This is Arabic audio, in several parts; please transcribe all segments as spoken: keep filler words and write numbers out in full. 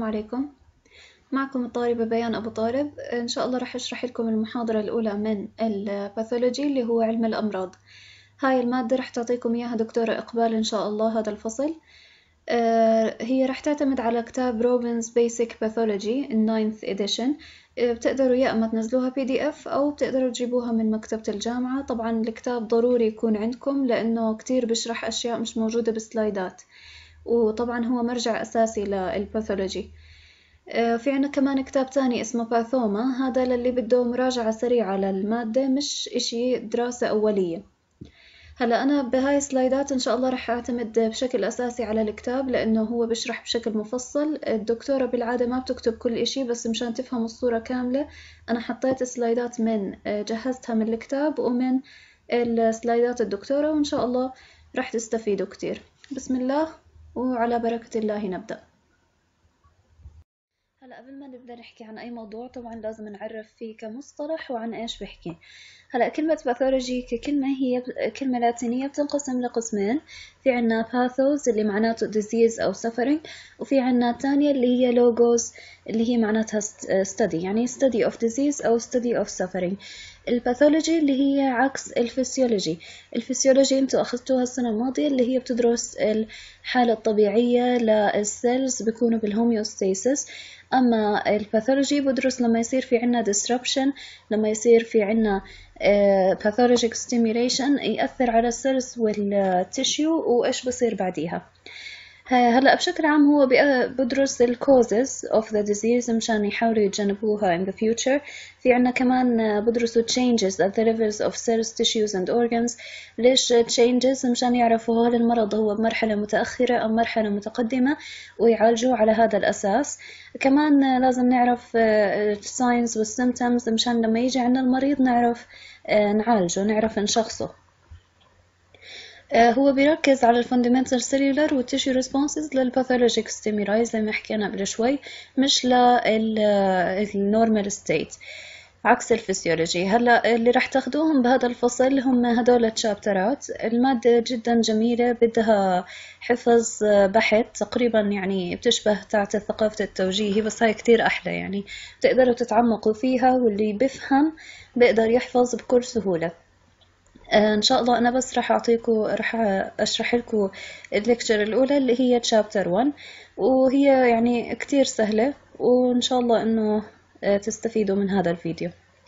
عليكم. معكم الطالبة بيان أبو طالب. إن شاء الله راح أشرح لكم المحاضرة الأولى من الباثولوجي اللي هو علم الأمراض. هاي المادة راح تعطيكم إياها دكتورة إقبال إن شاء الله هذا الفصل. آه، هي راح تعتمد على كتاب روبنز بيسك باثولوجي الناينث إديشن. بتقدروا يا إما تنزلوها بي دي إف أو بتقدروا تجيبوها من مكتبة الجامعة. طبعا الكتاب ضروري يكون عندكم لأنه كتير بشرح أشياء مش موجودة بسلايدات، وطبعا هو مرجع أساسي للباثولوجي. في عنا كمان كتاب تاني اسمه باثوما، هذا للي بده مراجعة سريعة للمادة مش إشي دراسة أولية. هلا أنا بهاي السلايدات إن شاء الله رح أعتمد بشكل أساسي على الكتاب لأنه هو بشرح بشكل مفصل. الدكتورة بالعادة ما بتكتب كل إشي، بس مشان تفهموا الصورة كاملة أنا حطيت سلايدات من جهزتها من الكتاب ومن السلايدات الدكتورة، وإن شاء الله رح تستفيدوا كتير. بسم الله وعلى بركة الله نبدأ. هلا قبل ما نبدأ نحكي عن أي موضوع طبعا لازم نعرف فيه كمصطلح وعن إيش بحكي. هلا كلمة باثولوجي ككلمة هي كلمة لاتينية بتنقسم لقسمين. في عنا باثوز اللي معناته disease أو suffering، وفي عنا الثانية اللي هي لوجوز اللي هي معناتها study، يعني study of disease أو study of suffering. الباثولوجي اللي هي عكس الفسيولوجي. الفسيولوجي انتوا أخذتوها السنة الماضية اللي هي بتدرس الحالة الطبيعية للسيلز بيكونوا بالهوميوستاسيس، أما الباثولوجي بدرس لما يصير في عنا disruption، لما يصير في عنا uh, pathologic stimulation يأثر على السيلز والتيشيو وإيش بصير بعديها. هلأ بشكل عام هو بدرس ال causes of the disease مشان يحاولوا يتجنبوها in the future. في عنا كمان بدرسوا changes at the levels of cells, tissues and organs. ليش changes؟ مشان يعرفوا هل المرض هو بمرحلة متأخرة أو مرحلة متقدمة ويعالجوه على هذا الأساس. كمان لازم نعرف signs و symptoms مشان لما يجي عنا المريض نعرف نعالجه، نعرف نشخصه. هو بيركز على الفاندمنتال سيلولر والتيشو ريسبونسز للباثولوجيك ستيمولاي زي ما حكينا قبل شوي، مش للنورمال ستيت عكس الفسيولوجي. هلا اللي راح تاخدوهم بهذا الفصل هم هدول التشابترات. المادة جدا جميلة، بدها حفظ بحث تقريبا، يعني بتشبه تاعت ثقافة التوجيهي بس هاي كتير أحلى، يعني بتقدروا تتعمقوا فيها واللي بفهم بيقدر يحفظ بكل سهولة. ان شاء الله انا بس راح اعطيكم راح اشرح لكم الليكتشر الاولى اللي هي تشابتر واحد، وهي يعني كتير سهله وان شاء الله انه تستفيدوا من هذا الفيديو.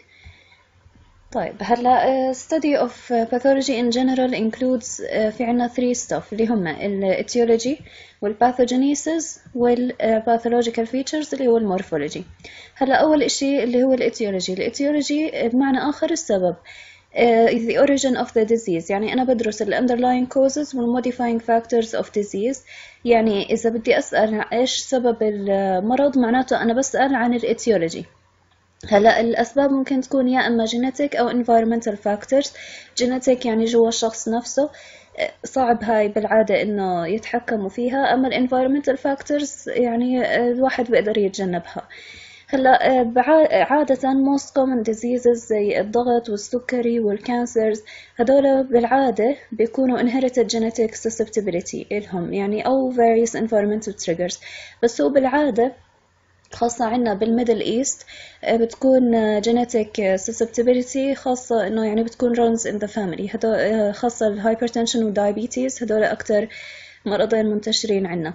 طيب هلا study of pathology in general includes في عنا three stuff اللي هم ال etiology وال pathogenesis وال pathological features اللي هو المورفولوجي. هلا اول اشي اللي هو ال etiology. ال etiology بمعنى اخر السبب. Uh, the origin of the disease، يعني أنا بدرس ال underlying causes وال modifying factors of disease. يعني إذا بدي أسأل إيش سبب المرض معناته أنا بسأل عن ال etiology. هلا الأسباب ممكن تكون يا إما genetic أو environmental factors. genetic يعني جوا الشخص نفسه، صعب هاي بالعادة إنه يتحكموا فيها، أما ال environmental factors يعني الواحد بيقدر يتجنبها. هلا عادة most common diseases زي الضغط والسكري والكانسرز هذول بالعادة بيكونوا inherited genetic susceptibility إلهم، يعني أو various environmental triggers. بس هو بالعادة خاصة عنا بالميدل إيست بتكون genetic susceptibility، خاصة إنه يعني بتكون runs in the family. هذول خاصة الهايبرتنشن والدايابيتيز، هذول أكتر مرضين منتشرين عنا.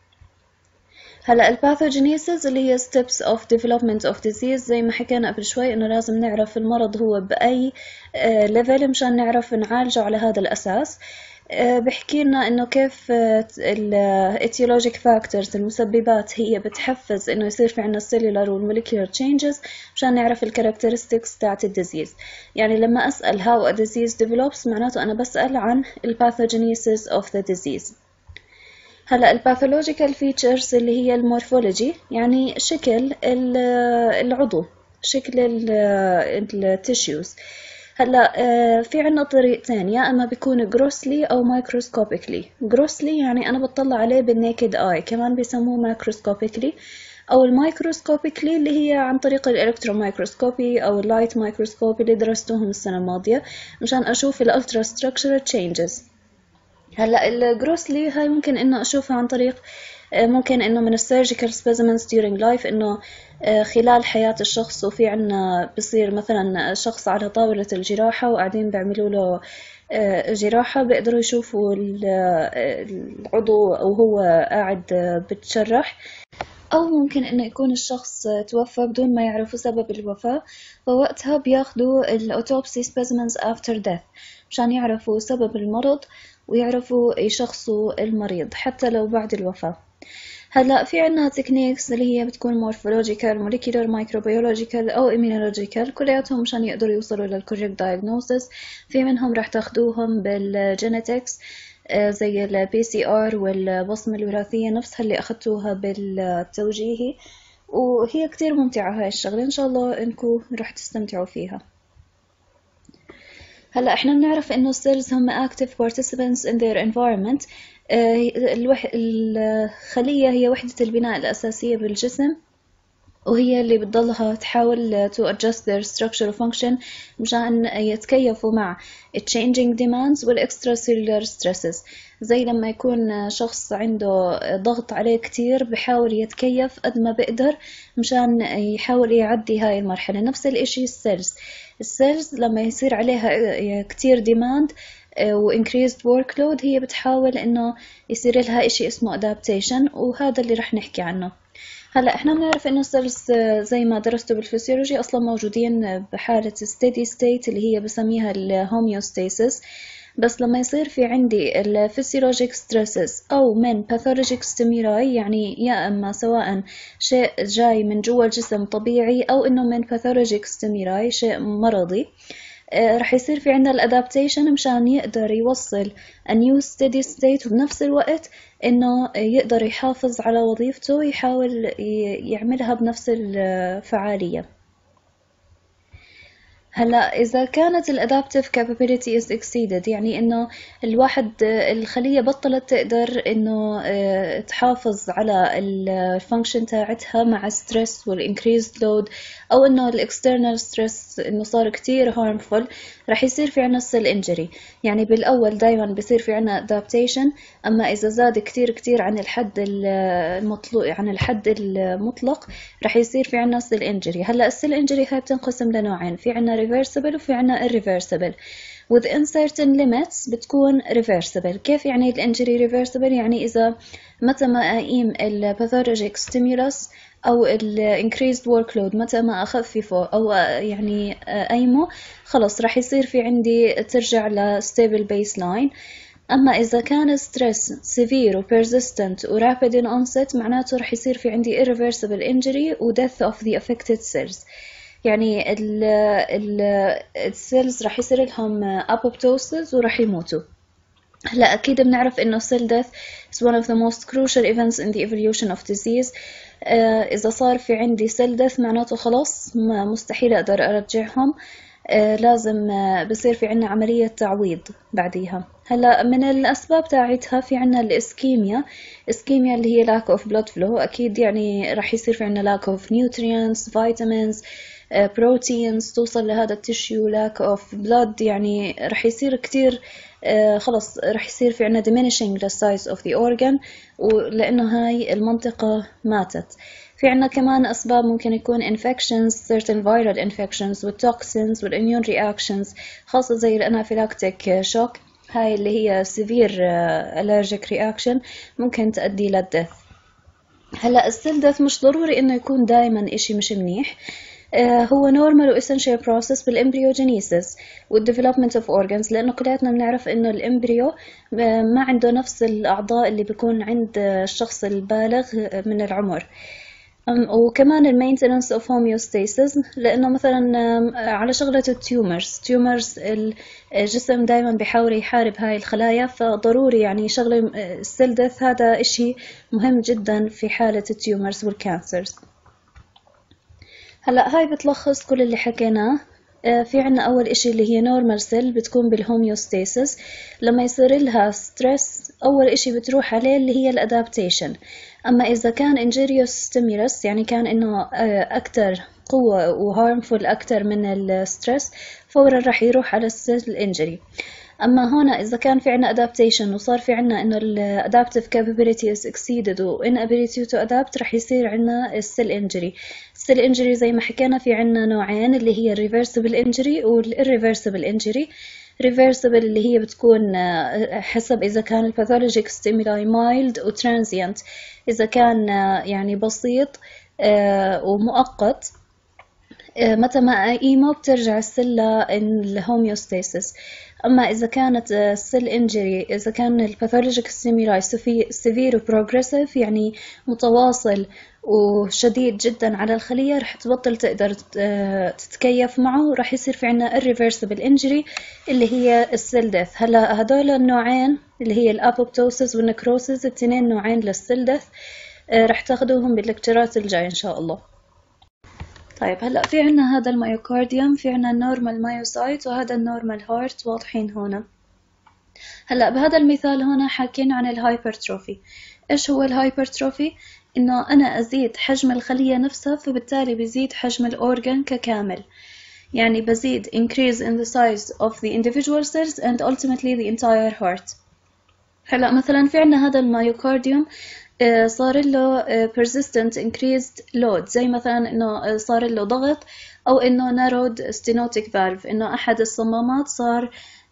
هلا الباثوجينيسيس اللي هي steps of development of disease زي ما حكينا قبل شوي انه لازم نعرف المرض هو باي ليفل مشان نعرف نعالجه على هذا الاساس. بحكي لنا انه كيف ال etiologic factors المسببات هي بتحفز انه يصير في عنا cellular والmolecular changes مشان نعرف الكاركترستكس تاعت الديزيز. يعني لما اسأل how a disease develops معناته انا بسأل عن الباثوجينيسيس of the disease. هلا الباثولوجيكال فيتشرز اللي هي المورفولوجي، يعني شكل العضو، شكل التيشوز. هلا في عنا طريقتين، يا اما بيكون جروسلي او مايكروسكوبيكلي. جروسلي يعني انا بطلع عليه بالنيكد اي، كمان بيسموه مايكروسكوبيكلي، او المايكروسكوبيكلي اللي هي عن طريق الالكترون مايكروسكوبي او اللايت مايكروسكوبي اللي درستوهم السنه الماضيه مشان اشوف الالترا ستراكشر تشينجز. هلا الجروسلي هاي ممكن انه اشوفها عن طريق ممكن إنه من السيرجيكال specimens during life إنه خلال حياة الشخص، وفي عنا بصير مثلا شخص على طاولة الجراحة وقاعدين بيعملوا له جراحة، بيقدروا يشوفوا العضو وهو قاعد بتشرح. أو ممكن إنه يكون الشخص توفى بدون ما يعرفوا سبب الوفاة، فوقتها بياخدوا الأوتوبسي specimens after death مشان يعرفوا سبب المرض ويعرفوا يشخصوا المريض حتى لو بعد الوفاة. هلا في عنا تكنيكس اللي هي بتكون morphological, molecular, microbiological أو immunological، كلياتهم مشان يقدروا يوصلوا للcorrect diagnosis. في منهم راح تاخدوهم بالجينيتكس زي ال بي سي آر والبصمة الوراثية نفسها اللي أخدتوها بالتوجيهي، وهي كتير ممتعة هاي الشغلة، إن شاء الله إنكم راح تستمتعوا فيها. هلا إحنا بنعرف إنه السيلز هم active participants in their environment. الوح... الخلية هي وحدة البناء الأساسية بالجسم، وهي اللي بتضلها تحاول to adjust their structure function مشان يتكيفوا مع changing demands وال extracellular stresses. زي لما يكون شخص عنده ضغط عليه كتير بحاول يتكيف قد ما بقدر مشان يحاول يعدي هاي المرحلة. نفس الاشي السيلز السيلز لما يصير عليها كتير demand و increased workload هي بتحاول إنه يصير لها إشي اسمه adaptation، وهذا اللي رح نحكي عنه. هلا إحنا بنعرف إنه السيلز زي ما درستوا بالفسيولوجي أصلا موجودين بحالة steady state اللي هي بسميها الهوميوستاسيس، بس لما يصير في عندي الفسيولوجيك ستريسز أو من pathologic stimuli، يعني يا أما سواء شيء جاي من جوا الجسم طبيعي أو إنه من pathologic stimuli شيء مرضي، رح يصير في عنا الادابتيشن مشان يقدر يوصل a new steady state، وبنفس الوقت إنه يقدر يحافظ على وظيفته ويحاول يعملها بنفس الفعالية. هلا إذا كانت ال adaptive capability is exceeded، يعني إنه الواحد الخلية بطلت تقدر إنه تحافظ على ال function تاعتها مع stress وال increased load، أو إنه ال external stress إنه صار كتير harmful، رح يصير في عنا cell injury. يعني بالأول دايما بيصير في عنا adaptation، أما إذا زاد كتير كتير عن الحد المطلوب عن الحد المطلق رح يصير في عنا cell injury. هلا الcell injury هاي بتنقسم لنوعين، في عنا reversible وفي عنا irreversible. within certain limits بتكون reversible. كيف يعني الانجري reversible؟ يعني إذا متى ما أقيم ال pathologic stimulus أو ال increased workload متى ما أخففه أو يعني أقيمه، خلص راح يصير في عندي ترجع ل stable baseline. أما إذا كان stress severe و persistent و rapid in onset معناته راح يصير في عندي irreversible injury و death of the affected cells. يعني ال ال السيلز راح يصير لهم apoptosis وراح يموتوا. هلا أكيد بنعرف إنه cell death is one of the most crucial events in the evolution of disease. آه إذا صار في عندي cell death معناته خلاص مستحيل أقدر أرجعهم، آه لازم آه بصير في عنا عملية تعويض بعديها. هلا من الأسباب تاعتها في عنا الإسكيميا. إسكيميا اللي هي lack of blood flow، أكيد يعني راح يصير في عنا lack of nutrients, vitamins, بروتينز توصل لهذا التشيو. lack of blood يعني رح يصير كتير آه خلص رح يصير في عنا diminishing the size of the organ، ولأنه هاي المنطقة ماتت. في عنا كمان أسباب ممكن يكون infections, certain viral infections والtoxins والimmune reactions، خاصة زي الانافيلاكتيك shock، هاي اللي هي severe allergic reaction ممكن تؤدي للدث. هلا السيل دث مش ضروري إنه يكون دائما إشي مش منيح، هو normal و essential process بالembryogenesis والdevelopment of organs، لأنه كلياتنا بنعرف إنه الإمبريو ما عنده نفس الأعضاء اللي بيكون عند الشخص البالغ من العمر. وكمان ال maintenance of homeostasis، لأنه مثلا على شغلة التيومرز تيومرز الجسم دايما بيحاول يحارب هاي الخلايا، فضروري يعني شغلة السيل ديث هذا إشي مهم جدا في حالة التيومرز والكانسرز. هلا هاي بتلخص كل اللي حكيناه. في عنا أول إشي اللي هي normal cell بتكون بالهوميوستاسيس، لما يصير لها stress أول إشي بتروح عليه اللي هي الادابتيشن. أما إذا كان injurious stimulus يعني كان إنه أكتر قوة و harmful أكتر من السترس، فورا راح يروح على السيل injury. أما هون إذا كان في عنا adaptation وصار في عنا إنه ال adaptive capability is exceeded و inability to adapt رح يصير عنا السيل injury. السيل injury زي ما حكينا في عنا نوعين اللي هي reversible injury وال irreversible injury. reversible اللي هي بتكون حسب إذا كان ال pathologic stimuli mild و transient، إذا كان يعني بسيط ومؤقت متى ما أقيمه بترجع السلة الهوميوستاسيس. أما إذا كانت السيل إنجري، إذا كان الباثولوجيك ستيمولاي سيفير وبروجريسيف يعني متواصل وشديد جدا على الخلية، رح تبطل تقدر تتكيف معه ورح يصير في عنا irreversible injury اللي هي السيل ديث. هلا هدول النوعين اللي هي الأبوبتوسيس والنكروسيس، التنين نوعين للسيل ديث، رح تاخدوهم باللكتشرات الجاي إن شاء الله. طيب هلأ في عنا هذا الميوكارديوم، في عنا النورمال مايوسايت وهذا النورمال هارت واضحين هنا. هلأ بهذا المثال هنا حاكين عن الهايبرتروفي. إيش هو الهايبرتروفي؟ إنه أنا أزيد حجم الخلية نفسها فبالتالي بزيد حجم الأورجان ككامل. يعني بزيد increase in the size of the individual cells and ultimately the entire heart. هلأ مثلا في عنا هذا الميوكارديوم صار له persistent increased load، زي مثلا إنه صار له ضغط أو إنه narrowed stenotic valve، إنه أحد الصمامات صار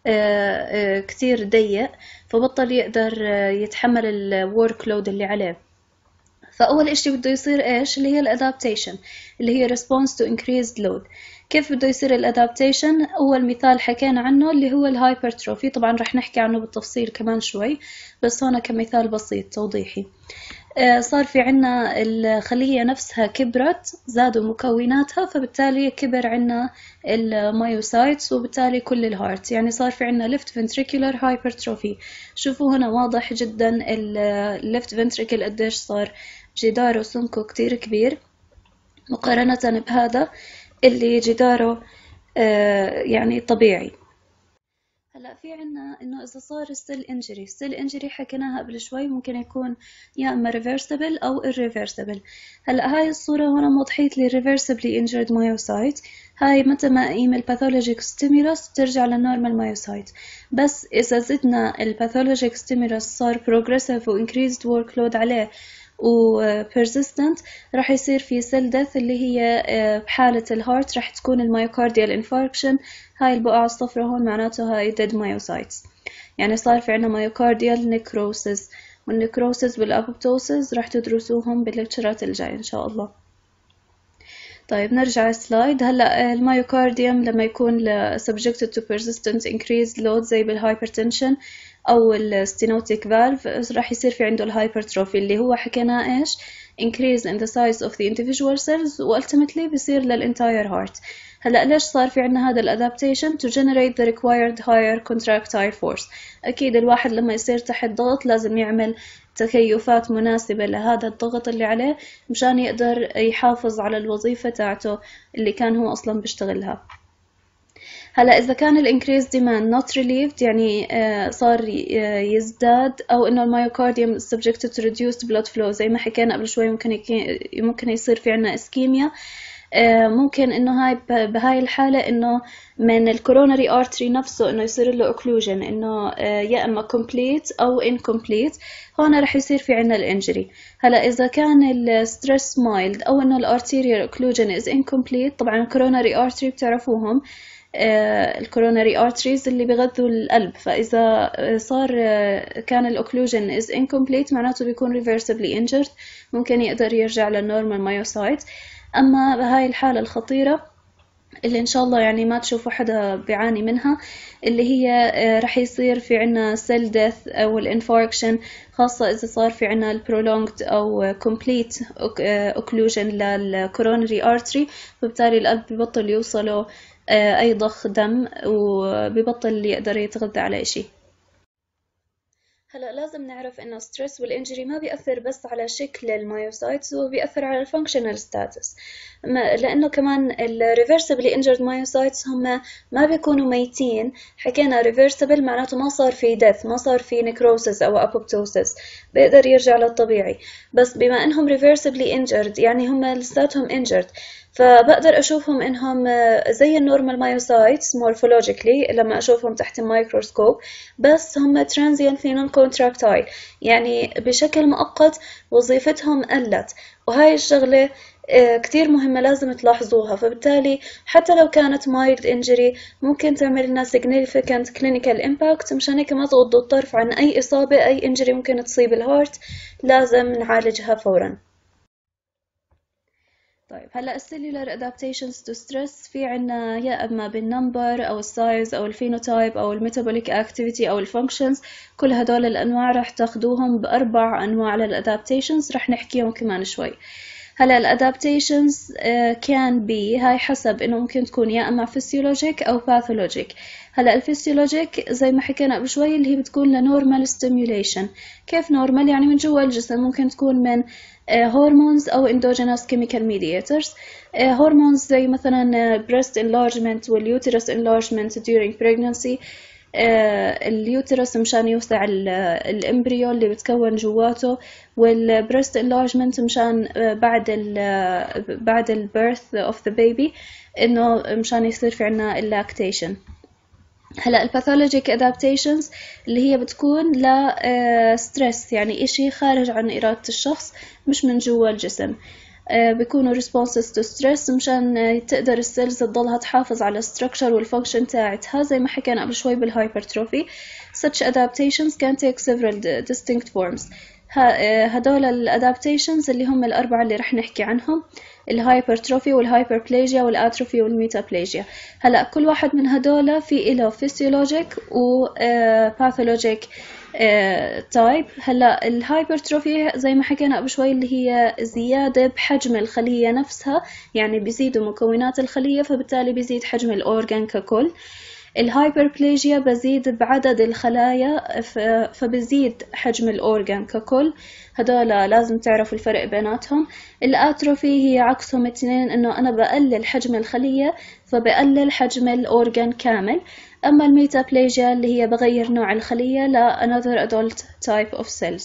كتير ضيق فبطل يقدر يتحمل ال work load اللي عليه. فأول إشي بده يصير إيش اللي هي الادابتيشن اللي هي response to increased load. كيف بده يصير الادابتيشن؟ أول مثال حكينا عنه اللي هو الهايبرتروفي، طبعا رح نحكي عنه بالتفصيل كمان شوي بس هنا كمثال بسيط توضيحي. صار في عنا الخلية نفسها كبرت، زادوا مكوناتها فبالتالي كبر عنا المايوسايتس وبالتالي كل الهارت، يعني صار في عنا left ventricular hypertrophy. شوفوا هنا واضح جدا ال left ventricle قديش صار جداره سمكه كتير كبير مقارنة بهذا اللي جداره يعني طبيعي. هلا في عنا إنه إذا صار السيل إنجري، السيل إنجري حكيناها قبل شوي ممكن يكون يا إما reversible أو irreversible. هلا هاي الصورة هنا موضحيت لي reversibly injured myocyte، هاي متى ما أقيم الباثولوجيك ستيمولس بترجع للنورمال مايوسايت. بس إذا زدنا الباثولوجيك ستيمولس صار progressive و increased workload عليه و persistent راح يصير في cell death اللي هي بحالة الهارت راح تكون الميوكارديال infarction. هاي البقعة الصفراء هون معناته هاي dead myocytes، يعني صار في عنا مايوكارديال necrosis، والنكروسيس والأبوبتوسيس راح تدرسوهم باللكتشرات الجاي إن شاء الله. طيب نرجع سلايد. هلا الميوكارديوم لما يكون subjected to persistent increased load زي بالهايبرتنشن أو الستينوتيك فالف راح يصير في عنده الهايبرتروفي اللي هو حكينا إيش increase in the size of the individual cells و ultimately بيصير للentire heart. هلا ليش صار في عنا هذا الادابتيشن to generate the required higher contractile force؟ أكيد الواحد لما يصير تحت ضغط لازم يعمل تكيفات مناسبة لهذا الضغط اللي عليه مشان يقدر يحافظ على الوظيفة تاعته اللي كان هو أصلا بيشتغلها. هلا إذا كان ال increased demand not relieved يعني صار يزداد أو إنه الميوكارديوم subjected to reduced blood flow زي ما حكينا قبل شوي ممكن ممكن يصير في عنا ischemia. ممكن إنه هاي بهاي الحالة إنه من الكوروناري ارتري نفسه إنه يصير له occlusion إنه يا إما complete أو incomplete، هون رح يصير في عنا الانجري. هلا إذا كان الستريس mild أو إنه الارتيريال occlusion is incomplete، طبعا الكوروناري ارتري بتعرفوهم الكوروناري arteries اللي بيغذوا القلب، فإذا صار كان الأوكلوجن is incomplete معناته بيكون reversibly injured، ممكن يقدر يرجع للنورمال مايوسايت. أما بهاي الحالة الخطيرة اللي إن شاء الله يعني ما تشوفوا حدا بيعاني منها اللي هي رح يصير في عنا cell death أو الانفاركشن، خاصة إذا صار في عنا prolonged أو complete occlusion للcoronary artery، فبالتالي القلب ببطل يوصله أي ضخ دم وببطل يقدر يتغذى على شيء. هلا لازم نعرف إنه stress والإنجري ما بيأثر بس على شكل المايوسايتس، هو بيأثر على الفانكشنال ستاتس، لأنه كمان ال reversibly injured myocytes هم ما بيكونوا ميتين. حكينا reversible معناته ما صار في death، ما صار في necrosis أو apoptosis، بيقدر يرجع للطبيعي. بس بما إنهم reversibly injured يعني هم لساتهم injured، فبقدر أشوفهم إنهم زي النورمال مايوسايتس morphologically لما أشوفهم تحت الميكروسكوب، بس هم transiently non-contractile، يعني بشكل مؤقت وظيفتهم قلت، وهاي الشغلة كتير مهمة لازم تلاحظوها. فبالتالي حتى لو كانت mild injury ممكن تعمل لنا significant clinical impact، مشان هيك ما تغضوا الطرف عن أي إصابة، أي injury ممكن تصيب الهارت لازم نعالجها فورا. طيب هلا السيلولار adaptations to stress في عنا يا اما بالنمبر او السايز او الفينوتايب او الميتابوليك اكتيفيتي او الفانكشنز، كل هدول الانواع رح تاخدوهم باربع انواع للادابتيشنز رح نحكيهم كمان شوي. هلا الادابتيشنز كان بي هاي حسب انه ممكن تكون يا اما فيسيولوجيك او باثولوجيك. هلا الفيسيولوجيك زي ما حكينا قبل شوي اللي هي بتكون لنورمال ستيميوليشن. كيف نورمال؟ يعني من جوا الجسم، ممكن تكون من هرمونز أو endogenous chemical mediators. هرمونز زي مثلا breast enlargement والuterus enlargement during pregnancy. اليوترس مشان يوسع الامبريو اللي بتكون جواته، والبريست enlargement مشان بعد ال بعد ال birth of the baby إنه مشان يصير في عنا اللاكتيشن. هلا الباثولوجيك adaptations اللي هي بتكون ل stress، يعني إشي خارج عن إرادة الشخص مش من جوا الجسم. بيكونوا responses to stress مشان تقدر السيلز تضلها تحافظ على structure والfunction تاعتها زي ما حكينا قبل شوي بالهايبرتروفي. Such adaptations can take several distinct forms. هدول الادابتيشنز اللي هم الأربعة اللي رح نحكي عنهم، الهايبرتروفي والهايبربليجيا والاتروفي والميتابليجيا. هلا كل واحد من هدول في له فيسيولوجيك وباثولوجيك تايب. هلا الهايبرتروفي زي ما حكينا قبل شوي اللي هي زيادة بحجم الخلية نفسها، يعني بيزيدوا مكونات الخلية فبالتالي بيزيد حجم الأورجان ككل. الهايبربليجيا بزيد بعدد الخلايا فبزيد حجم الأورجان ككل. هدول لازم تعرفوا الفرق بيناتهم. الاتروفي هي عكسهم الاثنين، انه انا بقلل حجم الخلية فبقلل حجم الأورجان كامل. اما الميتابليجيا اللي هي بغير نوع الخلية ل another adult type of cells.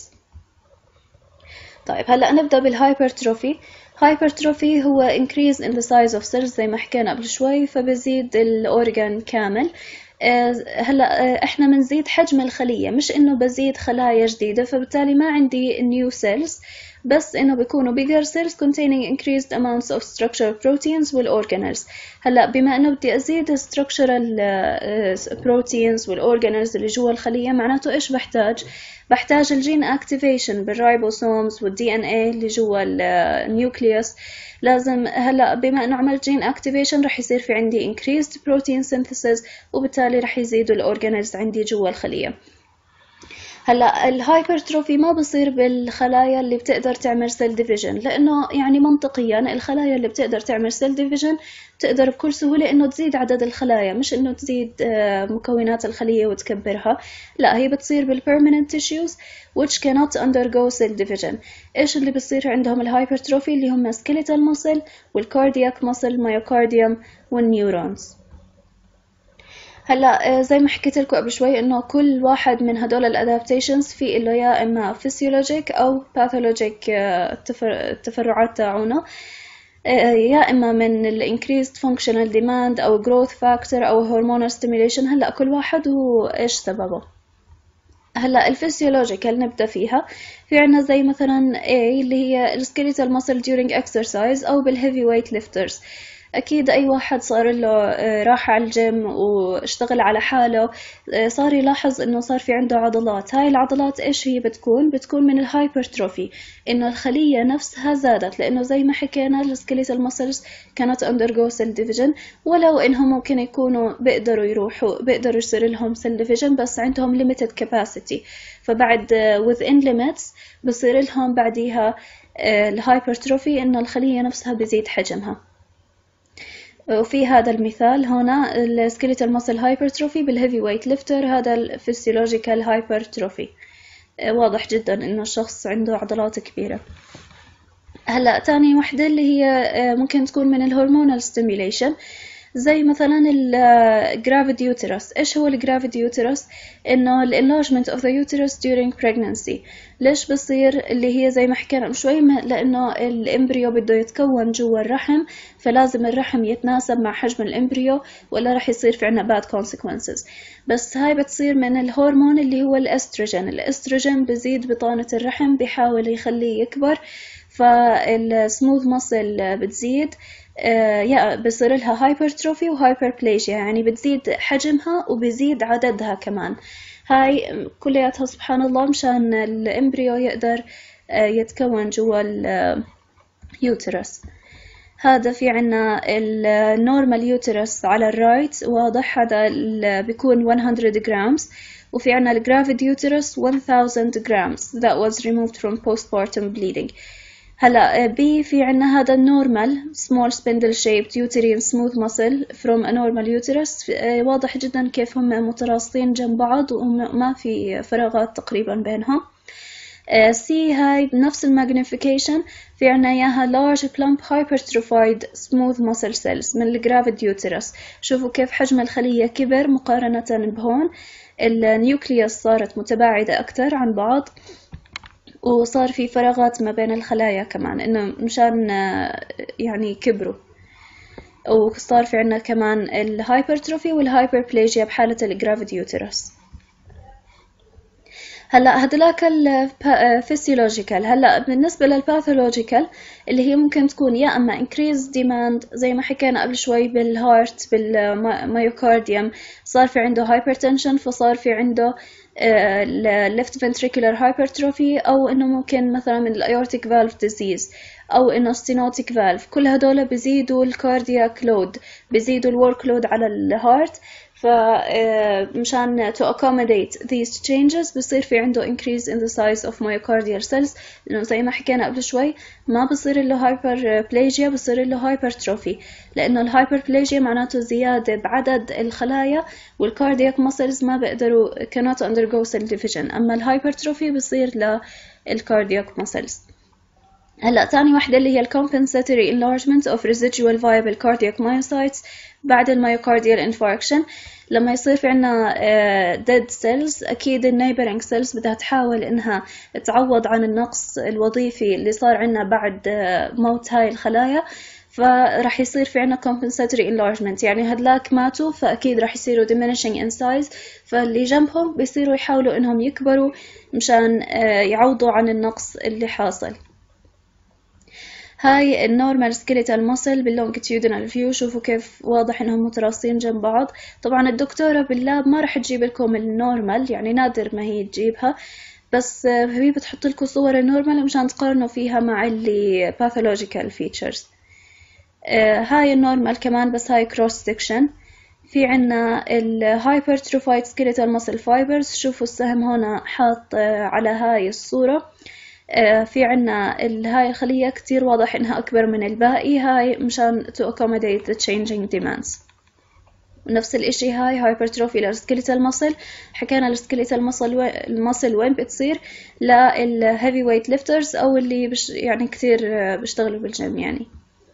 طيب هلا نبدأ بالهايبرتروفي. هايبرتروفي هو increase in the size of cells زي ما حكينا قبل شوي، فبزيد الأورجان كامل. هلا احنا بنزيد حجم الخلية، مش انه بزيد خلايا جديدة، فبالتالي ما عندي new cells، بس انه بيكونوا bigger cells containing increased amounts of structural proteins والorganelles. هلا بما انه بدي ازيد structural proteins والorganelles اللي جوا الخلية، معناته ايش بحتاج؟ بحتاج الجين اكتيفيشن بالرايبوسومز والدي ان اي اللي جوا النيوكليوس. لازم هلا بما انه عملت جين اكتيفيشن رح يصير في عندي increased protein synthesis، وبالتالي رح يزيدوا الاورجانيلز عندي جوا الخلية. هلا الهايبرتروفي ما بصير بالخلايا اللي بتقدر تعمل سيل ديفيجن، لانه يعني منطقيا الخلايا اللي بتقدر تعمل سيل ديفيجن تقدر بكل سهولة انه تزيد عدد الخلايا، مش انه تزيد مكونات الخلية وتكبرها. لا، هي بتصير بالpermanent tissues which cannot undergo cell division. ايش اللي بصير عندهم الهايبرتروفي؟ اللي هم skeletal muscle والكاردياك muscle مايوكارديوم والنيورونز. هلا زي ما حكيت لكم قبل شوي انه كل واحد من هدول الادابتيشنز في له يا اما فيسيولوجيك او باثولوجيك التفرعات تاعونه، يا اما من الانكريزد فانكشنال ديماند او جروث فاكتور او هرمونال ستيميوليشن. هلا كل واحد وايش سببه. هلا الفسيولوجيكال نبدا فيها. في عنا زي مثلا A اللي هي السكيليتال ماسل during exercise او بالهيفي ويت ليفترز. أكيد أي واحد صار له راح على الجيم واشتغل على حاله صار يلاحظ إنه صار في عنده عضلات. هاي العضلات إيش هي بتكون؟ بتكون من الهايبرتروفي، إنه الخلية نفسها زادت، لأنه زي ما حكينا السكيليتال ماسلز cannot undergo cell division، ولو إنهم ممكن يكونوا بيقدروا يروحوا بيقدروا يصير لهم cell division بس عندهم limited capacity، فبعد within limits بصير لهم بعديها الهايبرتروفي إنه الخلية نفسها بيزيد حجمها. وفي هذا المثال هنا السكيليتال ماسل هايبرتروفي بالهيفي ويت ليفتر، هذا الفسيولوجيكال هايبرتروفي. واضح جدا انه الشخص عنده عضلات كبيرة. هلا تاني وحدة اللي هي ممكن تكون من الهرمونال ستيميوليشن. زي مثلا الجرافيد يوترس. إيش هو الجرافيد يوترس؟ إنه ال enlargement of the uterus during pregnancy. ليش بصير؟ اللي هي زي ما حكينا من شوي، لأنه الإمبريو بده يتكون جوا الرحم، فلازم الرحم يتناسب مع حجم الإمبريو ولا رح يصير في عنا bad consequences. بس هاي بتصير من الهرمون اللي هو الأستروجين. الأستروجين بزيد بطانة الرحم، بيحاول يخليه يكبر، فالسموث ماسل بتزيد، يا بصير لها هايبرتروفي وهايبربليجيا، يعني بتزيد حجمها وبزيد عددها كمان. هاي كلياتها سبحان الله مشان الإمبريو يقدر يتكون جوا اليوترس. هذا في عنا النورمال يوترس على الرايت واضح، هذا بيكون مية جرامز، وفي عنا الجرافيد يوترس one thousand grams that was removed from postpartum bleeding. هلا بي في عنا هذا النورمال small spindle shaped uterine smooth muscle from a normal uterus. واضح جدا كيف هم متراصين جنب بعض وما في فراغات تقريبا بينهم. سي هاي بنفس الماجنيفيكيشن في عنا اياها large plump hypertrophied smooth muscle cells من الجرافيد يوترس. شوفوا كيف حجم الخلية كبر مقارنة بهون، النيوكليوس صارت متباعدة أكتر عن بعض، وصار في فراغات ما بين الخلايا كمان إنه مشان يعني كبروا. وصار في عنا كمان الهايبرتروفي والهايبربليجيا بحالة الجرافيد يوترس. هلا هدلاك الفسيولوجيكال. هلا بالنسبة للباثولوجيكال اللي هي ممكن تكون يا اما increased demand زي ما حكينا قبل شوي بالهارت بالمايوكارديوم، صار في عنده hypertension فصار في عنده left ventricular hypertrophy، او انه ممكن مثلا من الايورتيك valve disease، او انه stenotic valve. كل هدول بزيدوا الكاردياك لود، بزيدوا الورك لود على الهارت، فمشان to accommodate these changes بصير في عنده increase in the size of myocardial cells. لأنه زي ما حكينا قبل شوي ما بصير له hyperplasia، بصير له hypertrophy، لأنه الهايبربليجيا معناته زيادة بعدد الخلايا، والكاردياك muscles ما بيقدروا cannot undergo cell division، أما الهايبرتروفي بصير للكاردياك muscles. هلا تاني واحدة اللي هي ال compensatory enlargement of residual viable cardiac myocytes بعد الميوكارديال infarction. لما يصير في عنا dead cells أكيد ال neighboring cells بدها تحاول إنها تعوض عن النقص الوظيفي اللي صار عنا بعد موت هاي الخلايا، فرح يصير في عنا compensatory enlargement، يعني هدلاك ماتوا فأكيد رح يصيروا diminishing in size، فاللي جنبهم بيصيروا يحاولوا إنهم يكبروا مشان يعوضوا عن النقص اللي حاصل. هاي النورمال سكيليتال ماسل باللونجيتيودينال فيو، شوفوا كيف واضح انهم متراصين جنب بعض. طبعا الدكتورة باللاب ما رح تجيب لكم النورمال، يعني نادر ما هي تجيبها، بس هي بتحط لكم صور النورمال مشان تقارنوا فيها مع اللي باثولوجيكال فيتشرز. هاي النورمال كمان بس هاي كروس سكشن. في عنا الهايبرتروفايد سكيليتال ماسل فايبرز، شوفوا السهم هنا حاط على هاي الصورة. في عنا هاي الخلية كتير واضح إنها أكبر من الباقي، هاي مشان to accommodate the changing demands. نفس الإشي هاي hypertrophy للskeletal muscle. حكينا الskeletal muscle المسل وين بتصير؟ لل heavy weight lifters أو اللي بش يعني كتير بيشتغلوا بالجيم يعني.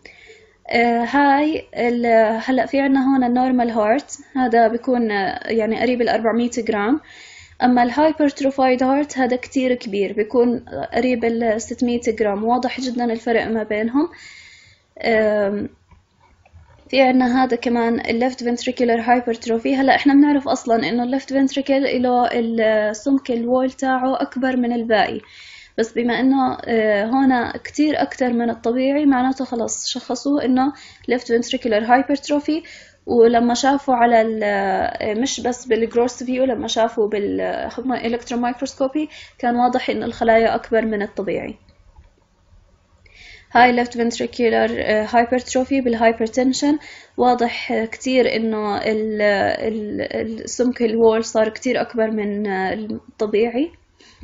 هاي هلأ في عنا هون النورمال هارت، هذا بيكون يعني قريب الأربعمية جرام، أما الهايبرتروفايد هارت هذا كتير كبير بيكون قريب ال ستمية جرام، واضح جدا الفرق ما بينهم. في عنا هذا كمان ال left ventricular hypertrophy. هلا احنا بنعرف أصلا إنه ال left ventricle له السمك الوول تاعه أكبر من الباقي، بس بما إنه هنا كتير أكتر من الطبيعي معناته خلاص شخصوه إنه left ventricular hypertrophy. ولما شافوا على مش بس بالجروس فيو، لما شافوا بالإلكترون مايكروسكوبي كان واضح إن الخلايا أكبر من الطبيعي. هاي left ventricular hypertrophy بالهايبرتنشن، واضح كتير إنه السمك الوول صار كتير أكبر من الطبيعي.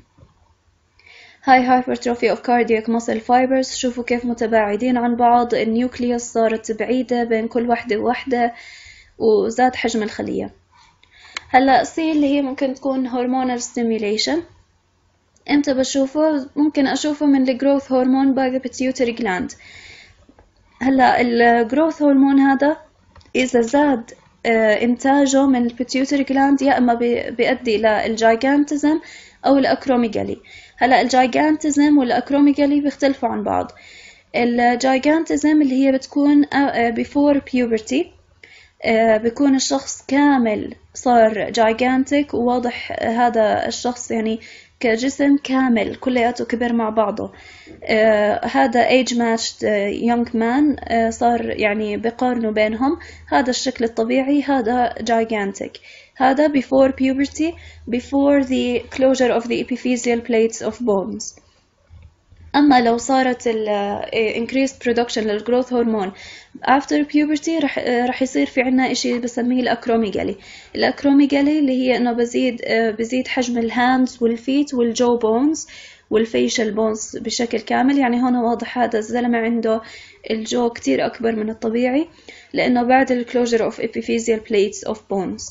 هاي hypertrophy of cardiac muscle fibers، شوفوا كيف متباعدين عن بعض، النيوكليوس صارت بعيدة بين كل واحدة وواحدة وزاد حجم الخلية. هلا سي اللي هي ممكن تكون hormonal stimulation. امتى بشوفه؟ ممكن اشوفه من الجروث هرمون باي the pituitary gland. هلا الجروث هرمون هذا إذا زاد إنتاجه من البيتيوتري جلاند يا إما بيؤدي للجايجانتزم أو الأكروميجالي. هلا الجايجانتزم والأكروميجالي بيختلفوا عن بعض. الجايجانتزم اللي هي بتكون before puberty، بيكون الشخص كامل صار جايجانتك وواضح هذا الشخص يعني كجسم كامل كلياته كبر مع بعضه. آه هذا age matched young man، آه صار يعني بقارنوا بينهم، هذا الشكل الطبيعي، هذا gigantic. هذا before puberty before the closure of the epiphyseal plates of bones. أما لو صارت ال increased production للgrowth hormone after puberty رح رح يصير في عنا إشي بسميه الأكروميجالي. الأكروميجالي اللي هي إنه بزيد بزيد حجم الهاندز والفيت والجو بونز والفيشل بونز بشكل كامل. يعني هون واضح هذا الزلمة عنده الجو كتير أكبر من الطبيعي لأنه بعد ال closure of epiphyseal plates of bones.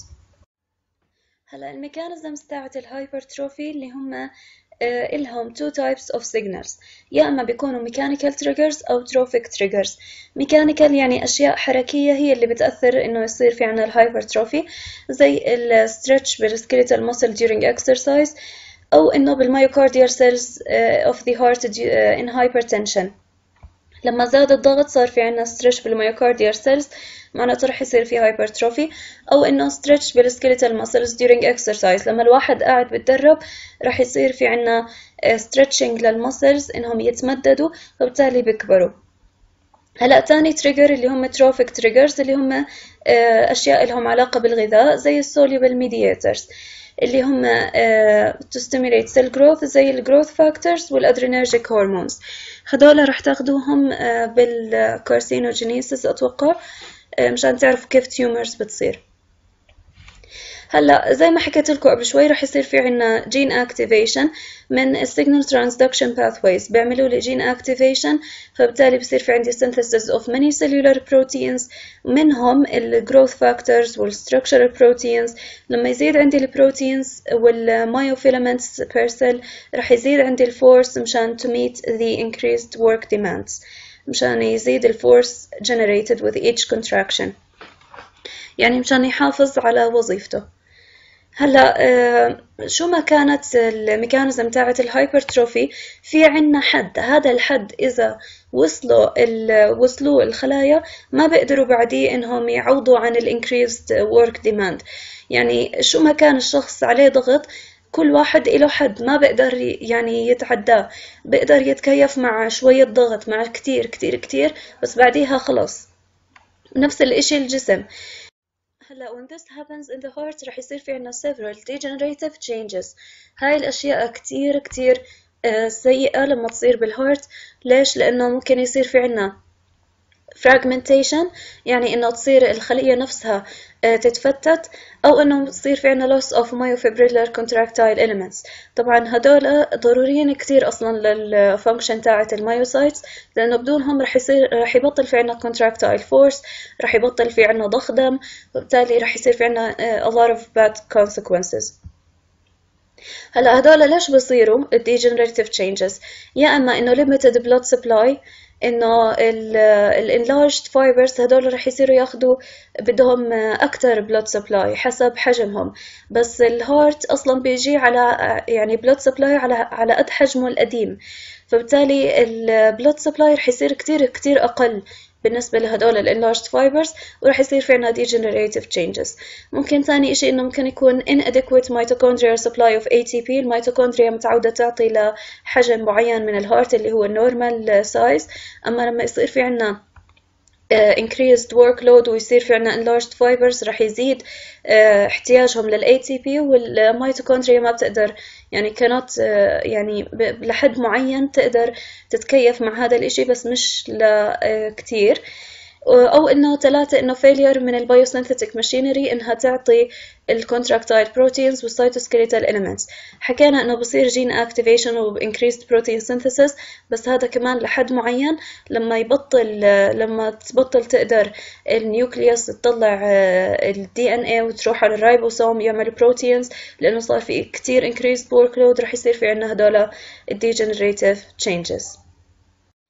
هلا الميكانيزمز تاعت الهايبرتروفي اللي هم إلهم two types of signals، يا إما بيكونوا mechanical triggers أو trophic triggers. mechanical يعني أشياء حركية هي اللي بتأثر إنه يصير في عنا الهايبرتروفي، زي ال stretch بالskeletal muscle during exercise، أو إنه بالميوكارديال cells of the heart in hypertension. لما زاد الضغط صار في عنا stretch بالميوكارديال cells، معناته رح يصير في hypertrophy. أو إنه stretch بالskeletal muscles during exercise، لما الواحد قاعد بتدرب رح يصير في عنا stretching للمسلز إنهم يتمددوا فبالتالي بيكبروا. هلأ تاني trigger اللي هم trophic triggers اللي هم أشياء لهم علاقة بالغذاء زي soluble mediators اللي هم to stimulate cell growth زي ال growth factors والadrenergic hormones. هدول رح تاخدوهم بالكارسينوجينيسيس أتوقع مشان تعرفوا كيف تيومرز بتصير. هلا زي ما حكيت لكم قبل شوي رح يصير في عنا gene activation من السيجنال transduction pathways، بيعملوا لي gene activation فبالتالي بصير في عندي synthesis of many cellular proteins منهم ال growth factors وال structural proteins. لما يزيد عندي البروتينز والمايوفيلامنتس per cell رح يزيد عندي الفورس مشان to meet the increased work demands، مشان يزيد الفورس generated with each contraction، يعني مشان يحافظ على وظيفته. هلا آه شو ما كانت الميكانيزم تاعت الهايبرتروفي في عنا حد، هذا الحد إذا وصلوا وصلوا الخلايا ما بيقدروا بعديه إنهم يعوضوا عن ال increased work demand. يعني شو ما كان الشخص عليه ضغط كل واحد له حد ما بقدر يعني يتعداه، بقدر يتكيف مع شوية ضغط مع كتير كتير كتير بس بعديها خلاص. نفس الإشي الجسم. هلا when this happens in the heart رح يصير في عنا several degenerative changes. هاي الأشياء كتير كتير سيئة لما تصير بالهارت. ليش؟ لأنه ممكن يصير في عنا fragmentation، يعني إنه تصير الخلية نفسها تتفتت، أو إنه تصير في عنا loss of myofibrillar contractile elements. طبعا هدول ضروريين كتير أصلا للفانكشن تاعت المايوسايتس، لأنه بدونهم رح يصير رح يبطل في عنا contractile force، رح يبطل في عنا ضخ دم، وبالتالي رح يصير في عنا a lot of bad consequences. هلا هدول ليش بصيروا degenerative changes؟ يا إما إنه limited blood supply، إنه ال enlarged fibers هدول رح يصيروا ياخدوا بدهم أكتر blood supply حسب حجمهم، بس الهارت أصلا بيجي على يعني blood supply على على قد حجمه القديم، فبالتالي ال blood supply رح يصير كتير كتير أقل بالنسبة لهدول ال enlarged fibers، ورح يصير في عنا degenerative changes. ممكن ثاني إشي إنه ممكن يكون inadequate mitochondrial supply of A T P. الميتوكوندريا متعودة تعطي لحجم معين من الهارت اللي هو normal size، أما لما يصير في عنا Uh, increased workload ويصير في عنا enlarged fibers رح يزيد uh, احتياجهم لل A T P، والميتوكوندريا ما بتقدر يعني cannot uh, يعني لحد معين تقدر تتكيف مع هذا الإشي بس مش لكتير. أو إنه ثلاثة إنه failure من البيوسينثيتيك machinery إنها تعطي الكونتراكتايل بروتينز والسيتوسكيليتال elements. حكينا إنه بصير gene activation و increased protein synthesis، بس هذا كمان لحد معين لما يبطل لما تبطل تقدر النيوكليوس تطلع ال D N A وتروح على الرايبوسوم يعمل بروتينز، لأنه صار في كتير increased workload رح يصير في عنا هدول degenerative changes.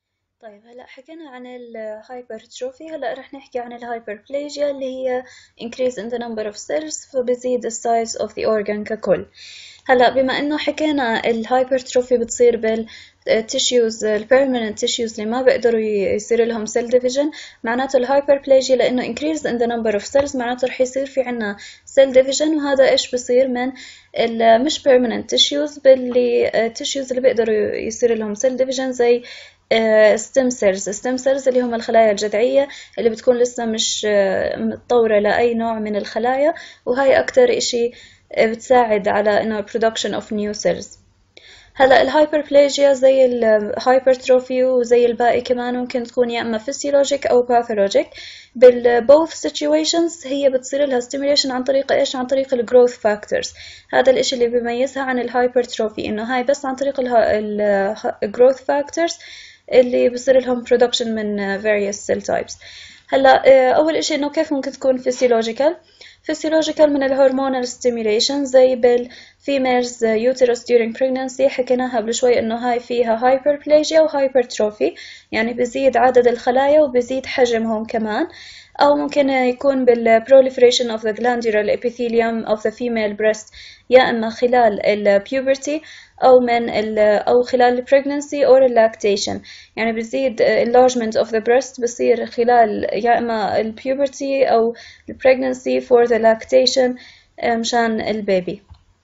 طيب هلا حكينا عن الهايبرتروفي، هلا رح نحكي عن الهايبربليجيا اللي هي increase in the number of cells، فبزيد السايز of the organ ككل. هلا بما انه حكينا الهايبرتروفي بتصير بالتيشيوز البيرمننت تيشيوز اللي ما بيقدروا يصير لهم سيل ديفيجن، معناته الهايبربليجيا لانه increase in the number of cells معناته رح يصير في عنا سيل ديفيجن، وهذا ايش بصير من مش بيرمننت تيشيوز باللي تيشيوز اللي بيقدروا يصير لهم سيل ديفيجن زي ستيم سيلز. ستيم سيلز اللي هم الخلايا الجذعية اللي بتكون لسه مش متطورة لأي نوع من الخلايا، وهاي أكتر إشي بتساعد على إنه production of new cells. هلا الهايبربليجيا زي الهايبرتروفي وزي الباقي كمان ممكن تكون يا اما physiologic او pathologic. بال both situations هي بتصير لها stimulation عن طريق ايش؟ عن طريق ال growth factors. هذا الاشي اللي بيميزها عن الهايبرتروفي، انه هاي بس عن طريق ال growth factors اللي بصير لهم production من various cell types. هلا اول اشي انه كيف ممكن تكون physiological؟ physiological من الهرمونال stimulation زي بال females uterus during pregnancy، حكيناها قبل شوي انه هاي فيها hyperplasia و hypertrophy، يعني بزيد عدد الخلايا وبزيد حجمهم كمان. أو ممكن يكون بال proliferation of the glandular epithelium of the female breast، يا إما خلال ال puberty أو من ال أو خلال ال pregnancy or lactation، يعني بزيد enlargement of the breast بصير خلال يا إما ال puberty أو ال pregnancy for the lactation مشان البيبي.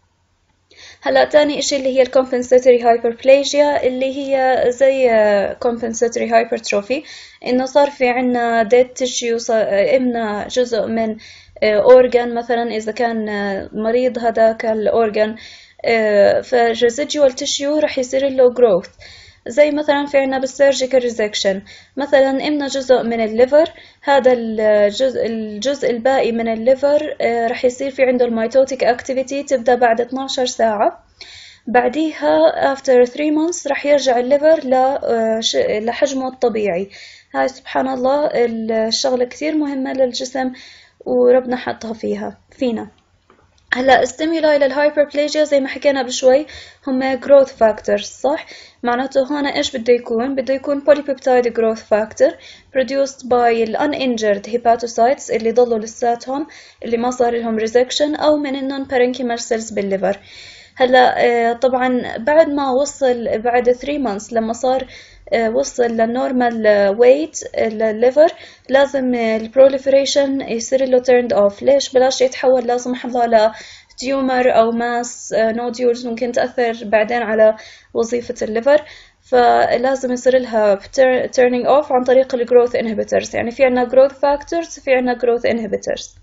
هلا تاني اشي اللي هي compensatory hyperplasia اللي هي زي compensatory hypertrophy، انه صار في عنا dead tissue، امنا جزء من organ مثلا اذا كان مريض هذاك الاورجان، ف residual tissue رح يصير له growth. زي مثلا في عنا بالسيرجيكال ريزكشن، مثلا امنا جزء من الليفر، هذا الجزء الجزء الباقي من الليفر رح يصير في عنده الميتوتيك اكتيفيتي تبدا بعد اثناشر ساعة، بعديها after three months رح يرجع الليفر لحجمه الطبيعي. هاي سبحان الله الشغلة كثير مهمة للجسم وربنا حطها فيها فينا. هلا ستيمولاي للهايبربليجيا زي ما حكينا بشوي هم growth factors، صح؟ معناته هون ايش بده يكون؟ بده يكون polypeptide growth factor produced by ال uninjured hepatocytes اللي ضلوا لساتهم اللي ما صار لهم resection، أو من ال non-parenchymal cells بالليفر. هلا طبعا بعد ما وصل بعد three months لما صار وصل للنورمال ويت للليفر، لازم البروليفريشن يصير له turned off. ليش؟ بلاش يتحول لا سمح الله ل تيومر أو ماس نوديولز ممكن تأثر بعدين على وظيفة الليفر، فلازم يصير لها turning off عن طريق ال growth inhibitors. يعني في عنا growth factors في عنا growth inhibitors.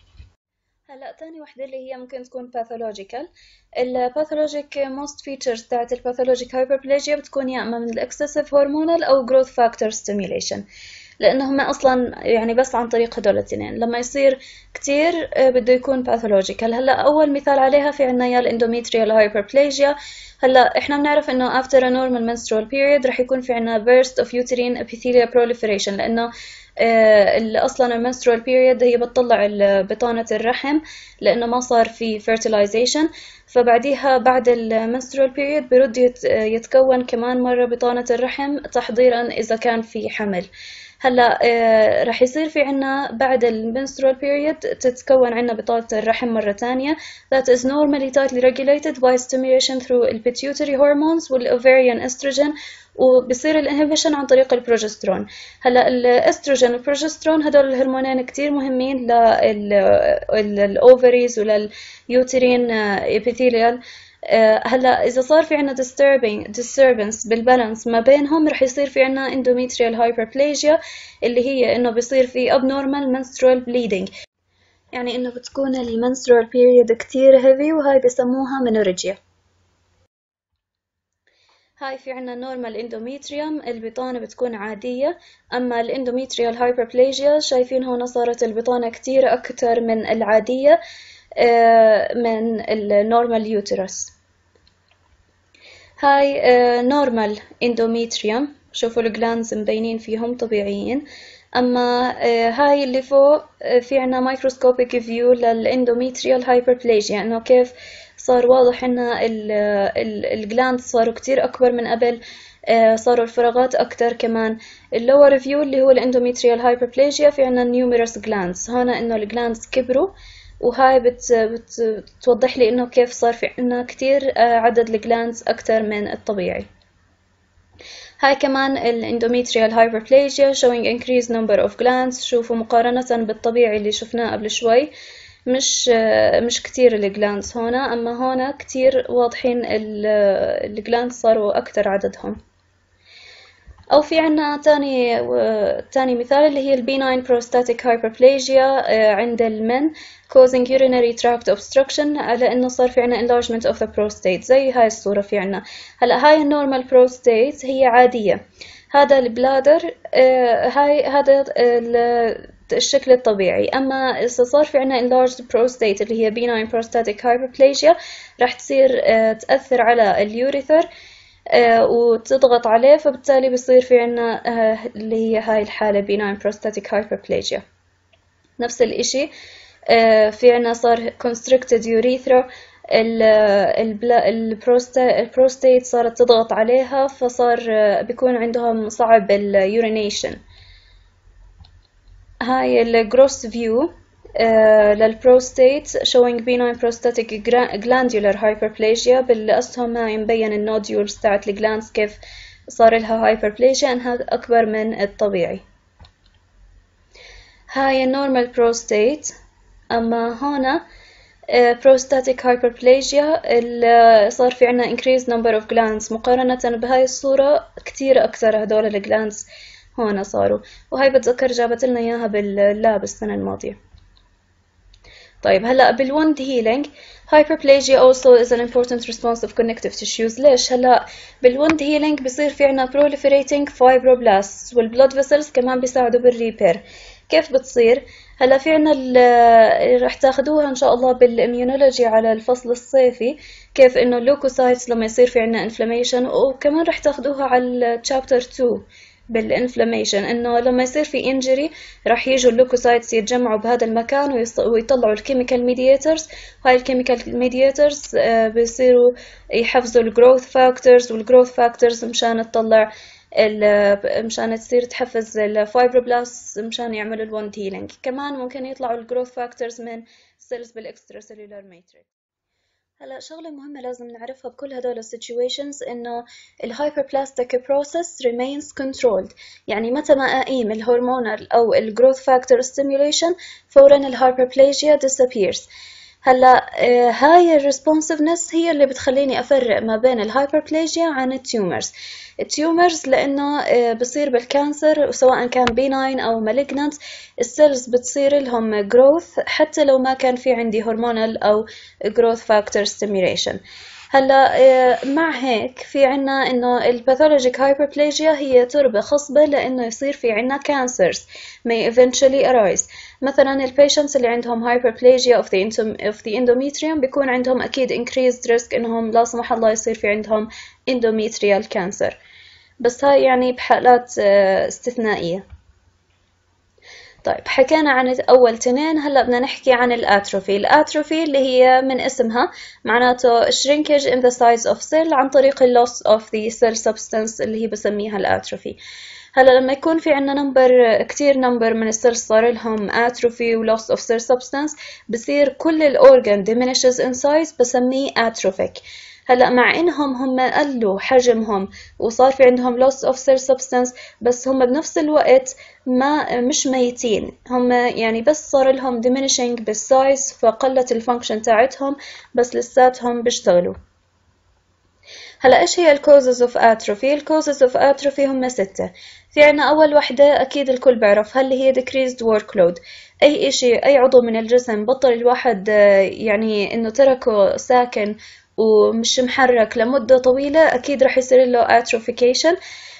هلا تاني وحدة اللي هي ممكن تكون pathological. ال pathologic most features تاعت ال pathologic hyperplasia بتكون يا اما من ال excessive hormonal أو growth factor stimulation، لأنه هم أصلا يعني بس عن طريق هدول الاثنين. لما يصير كتير بده يكون pathological. هلا أول مثال عليها في عنا يا endometrial hyperplasia. هلا إحنا بنعرف إنه after a normal menstrual period رح يكون في عنا burst of uterine epithelial proliferation، لأنه آه أصلا المنسترول period هي بتطلع بطانة الرحم لأنه ما صار في fertilization، فبعديها بعد المنسترول period برد يتكون كمان مرة بطانة الرحم تحضيرا إذا كان في حمل. هلا آه رح يصير في عنا بعد المنسترول period تتكون عنا بطانة الرحم مرة تانية that is normally tightly regulated by stimulation through ال pituitary hormones وال ovarian estrogen، وبصير الانهبيشن عن طريق البروجسترون. هلا الاستروجين والبروجسترون هدول الهرمونين كتير مهمين للاوفريز ولليوترين ابيثيليال. هلا اذا صار في عنا disturbing disturbance بالبالانس ما بينهم رح يصير في عنا endometrial hyperplasia اللي هي انه بيصير في abnormal menstrual bleeding، يعني انه بتكون المنسترول period كتير heavy، وهاي بسموها menorrhagia. هاي في عنا نورمال اندوميتريوم البطانة بتكون عادية، أما الاندوميتريال هايبربليجيا شايفين هون صارت البطانة كتير أكتر من العادية من النورمال يوترس. هاي نورمال اندوميتريوم، شوفوا الجلانز مبينين فيهم طبيعيين. أما هاي اللي فوق في عنا مايكروسكوبيك فيو للاندوميتريال هايبربليجيا، إنه كيف صار واضح إن الجلاند صاروا كتير أكبر من قبل، صاروا الفراغات أكتر. كمان اللور فيو اللي هو الاندوميتريال هايبربليجيا، في عنا numerous glands، هنا إنه الجلاندز كبروا، وهاي بت بت بتوضح لي إنه كيف صار في عنا كتير عدد الجلاندز أكتر من الطبيعي. هاي كمان الاندوميتريال هايبربليجيا showing increased number of glands. شوفوا مقارنة بالطبيعي اللي شفناه قبل شوي، مش مش كتير الجلاندز هنا، أما هنا كتير واضحين الجلاندز صاروا أكتر عددهم. أو في عنا تاني تاني مثال اللي هي البيناين بروستاتيك هايبربليجيا عند المن causing urinary tract obstruction، على إنه صار في عنا enlargement of the prostate زي هاي الصورة في عنا. هلا هاي النورمال prostate هي عادية، هذا البلادر هاي هذا الشكل الطبيعي. أما إذا صار في عنا enlarged prostate اللي هي benign prostatic hyperplasia، راح تصير تأثر على اليوريثر وتضغط عليه، فبالتالي بصير في عنا اللي هي هاي الحالة benign prostatic hyperplasia. نفس الإشي في عنا صار constricted urethra، البروستات صارت تضغط عليها، فصار بيكون عندهم صعب اليورينيشن. هاي الجروس فيو للبروستات showing benign prostatic glandular hyperplasia، بالأسهم هاي مبين النوديولز تاعت الجلاندز كيف صار لها hyperplasia انها أكبر من الطبيعي. هاي النورمال بروستات. أما هنا prostatic hyperplasia صار في عنا increased number of glands مقارنة بهاي الصورة، كتير أكثر هدول الجلاندز هون صاروا، وهاي بتذكر جابت لنا إياها باللاب السنة الماضية. طيب هلا بالwound healing hyperplasia also is an important response of connective tissues. ليش؟ هلا بالwound healing بصير في عنا proliferating fibroblasts، والblood vessels كمان بيساعدوا بالريبير. كيف بتصير؟ هلا في عنا رح تاخدوها ان شاء الله بالاميونولوجي على الفصل الصيفي، كيف انه اللوكوسايتس لما يصير في عنا انفلاميشن، وكمان رح تاخدوها على الشابتر اثنين بالانفلاميشن، انه لما يصير في انجري راح يجوا اللوكوسايتس يتجمعوا بهذا المكان ويطلعوا الكيميكال ميدياتورز، وهاي الكيميكال ميدياتورز بيصيروا يحفزوا الجروث فاكتورز، والجروث فاكتورز مشان تطلع مشان تصير تحفز الفايبروبلاست مشان يعملوا الوند هيلينج. كمان ممكن يطلعوا الجروث فاكتورز من سيلز بالاكسترا سيلولار ماتريكس. هلا شغلة مهمة لازم نعرفها بكل هدول السيتويشنز، إنه الهايبربلاستيك process remains controlled، يعني متى ما أقيم الهرمونال أو الجروث فاكتور ستيميوليشن فورا الهايبربلاجيا disappears. هلا هاي الريسبونسفنس هي اللي بتخليني أفرق ما بين الهايبربلاجيا عن التيومرز. التيومرز لأنه بصير بالكانسر سواء كان بيناين أو مالجنانت، السيلز بتصير لهم جروث حتى لو ما كان في عندي هرمونال أو جروث فاكتور ستيميوليشن. هلا مع هيك في عنا إنه الباثولوجيك هايبربلاجيا هي تربة خصبة لأنه يصير في عنا cancers may eventually arise. مثلا البيشنتس اللي عندهم hyperplasia of the of the endometrium بيكون عندهم أكيد increased risk إنهم لا سمح الله يصير في عندهم endometrial cancer، بس هاي يعني بحالات استثنائية. طيب حكينا عن أول تنين، هلأ بدنا نحكي عن الأتروفي. الأتروفي اللي هي من اسمها معناته shrinkage in the size of cell عن طريق loss of the cell substance اللي هي بسميها الأتروفي. هلا لما يكون في عنا نمبر كتير نمبر من السيلز صار لهم atrophy و loss of cell substance، بصير كل الأورجان diminishes in size، بسميه atrophic. هلا مع انهم هم قلوا حجمهم وصار في عندهم loss of cell substance، بس هم بنفس الوقت ما مش ميتين، هم يعني بس صار لهم diminishing بالسايز، فقلت الفانكشن تاعتهم بس لساتهم بيشتغلوا. هلا ايش هي الكوزز اوف اتروفي؟ الكوزز اوف اتروفي هم ستة. في عنا اول وحدة اكيد الكل بيعرفها اللي هي decreased workload. اي اشي اي عضو من الجسم بطل الواحد يعني انه تركه ساكن ومش محرك لمدة طويلة أكيد رح يصير له atrophication.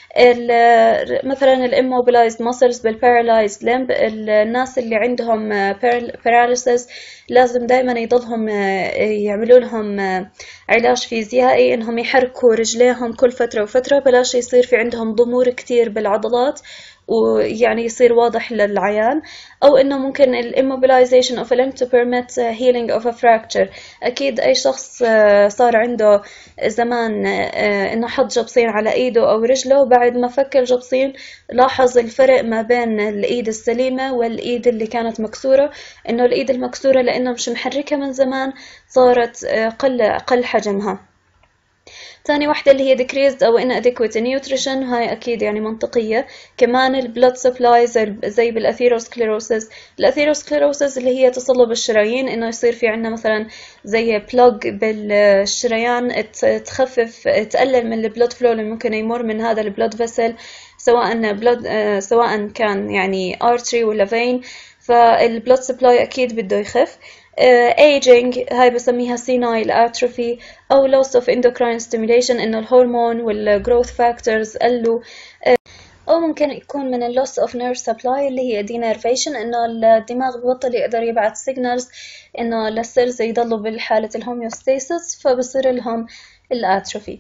مثلا الimmobilized muscles بالparalyzed limb، الناس اللي عندهم paralysis لازم دايما يضلهم يعملوا لهم علاج فيزيائي، إنهم يحركوا رجليهم كل فترة وفترة بلاش يصير في عندهم ضمور كتير بالعضلات ويعني يصير واضح للعيان، أو إنه ممكن ال immobilization of a limb to permit healing of a fracture. أكيد أي شخص صار عنده زمان إنه حط جبصين على إيده أو رجله، بعد ما فك الجبصين لاحظ الفرق ما بين الإيد السليمة والإيد اللي كانت مكسورة، إنه الإيد المكسورة لأنه مش محركة من زمان صارت قل قل حجمها. تاني واحدة اللي هي decreased أو inadequate nutrition، هاي أكيد يعني منطقية. كمان ال blood supply زي, زي بالأثيروسكليروسيس. الأثيروسكليروسيس اللي هي تصلب الشرايين، إنه يصير في عنا مثلا زي plug بالشريان تخفف تقلل من ال blood flow اللي ممكن يمر من هذا ال blood vessel، سواء blood سواء كان يعني artery ولا vein، فال blood supply أكيد بده يخف. Uh, aging هاي بسميها senile atrophy أو loss of endocrine stimulation، إنه الهرمون والgrowth factors قلوا. uh, أو ممكن يكون من ال loss of nerve supply اللي هي denervation، إنه الدماغ ببطل يقدر يبعث signals إنه للسيلز يضلوا بالحالة الهوميوستاسيس، فبصير لهم الاتروفي.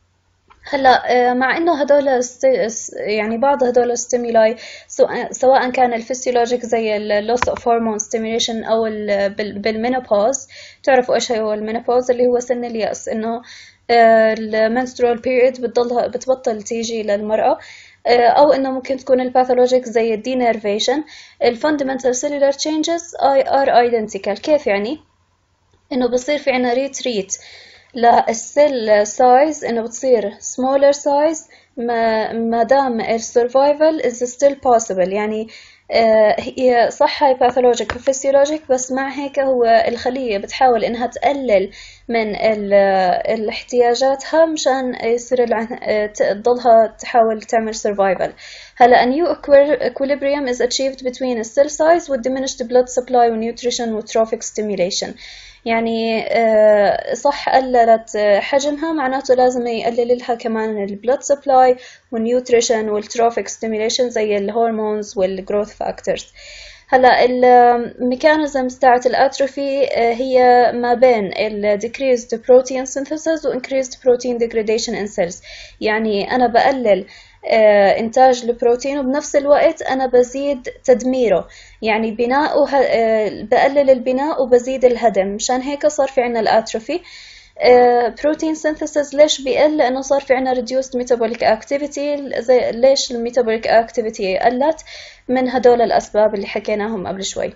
هلا مع انه هدول يعني بعض هدول الستيمولاي سواء كان الفسيولوجيك زي اللوس اوف هرمون ستيميوليشن او بالمينوبوز. تعرفوا ايش هو المينوبوز؟ اللي هو سن اليأس، انه المنسترول بيريد بتضلها بتبطل تيجي للمرأة، او انه ممكن تكون الباثولوجيك زي الدينيرفيشن. الفاندمنتال سيلولار تشينجز ار ايدنتيكال. كيف يعني؟ انه بصير في عنا ريتريت للسيل سايز، انه بتصير smaller size ما, ما دام السرفايفل is still possible. يعني آه هي صح هاي باثولوجيك وفسيولوجيك، بس مع هيك هو الخلية بتحاول انها تقلل من الاحتياجاتها مشان يصير تضلها تحاول تعمل survival. هلا a new equilibrium is achieved between the cell size with diminished blood supply nutrition وtrophic stimulation. يعني صح قللت حجمها، معناته لازم يقلل لها كمان البلود سبلاي والنيوتريشن والتروفيك ستيميوليشن زي الهرمونز والجروث فاكتورز. هلا الميكانيزمز تاعت الاتروفي هي ما بين ال decreased protein synthesis و increased protein degradation in cells. يعني أنا بقلل إنتاج البروتين وبنفس الوقت أنا بزيد تدميره، يعني بناء وه... بقلل البناء وبزيد الهدم، مشان هيك صار في عنا الاتروفي. بروتين سينثيسيس ليش بيقل؟ لأنه صار في عنا reduced metabolic activity. زي ليش الميتابوليك activity قلت؟ من هدول الأسباب اللي حكيناهم قبل شوي.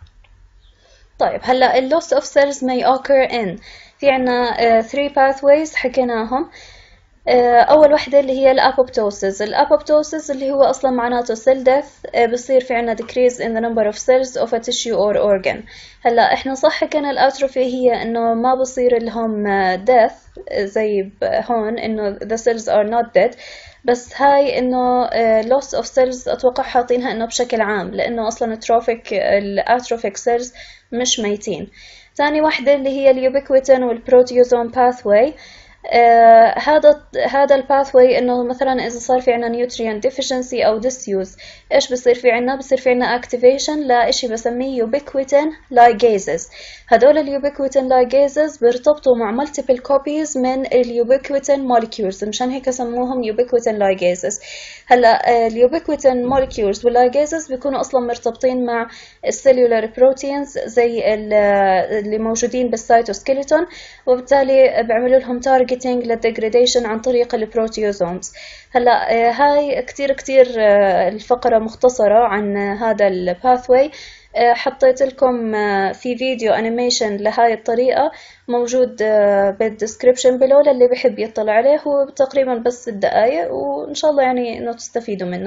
طيب هلا ال loss of cells may occur in، في عنا uh, three pathways حكيناهم. أول وحدة اللي هي الأبوبتوسيس. الأبوبتوسيس اللي هو أصلا معناته cell death، بصير في عنا decrease in the number of cells of a tissue or organ. هلا إحنا صح حكينا الأتروفي هي إنه ما بصير لهم death زي هون إنه the cells are not dead، بس هاي إنه loss of cells أتوقع حاطينها إنه بشكل عام، لأنه أصلا trophic الأتروفيك cells مش ميتين. ثاني وحدة اللي هي اليوبيكويتين والبروتيوزوم pathway. آه هذا هذا الباثوي انه مثلا اذا صار في عنا نيوتريان deficiency او disuse، ايش بصير في عنا؟ بصير في عنا activation لاشي بسميه ubiquitin ligases. هدول اليوبيكويتين ligases بيرتبطوا مع multiple copies من اليوبيكويتين molecules، مشان هيك سموهم ubiquitin ligases. هلا اليوبيكويتين molecules والligases بيكونوا اصلا مرتبطين مع السيلولار بروتينز زي اللي موجودين بالسيتوسكيلتون، وبالتالي بيعملوا لهم target للديجريديشن عن طريق البروتيوزومز. هلا هاي كتير كتير الفقرة مختصرة عن هذا الباثوي. حطيت لكم في فيديو انيميشن لهاي الطريقة موجود بالديسكريبشن بلو للي بحب يطلع عليه، هو تقريبا بس الدقايق، وإن شاء الله يعني إنه تستفيدوا منه.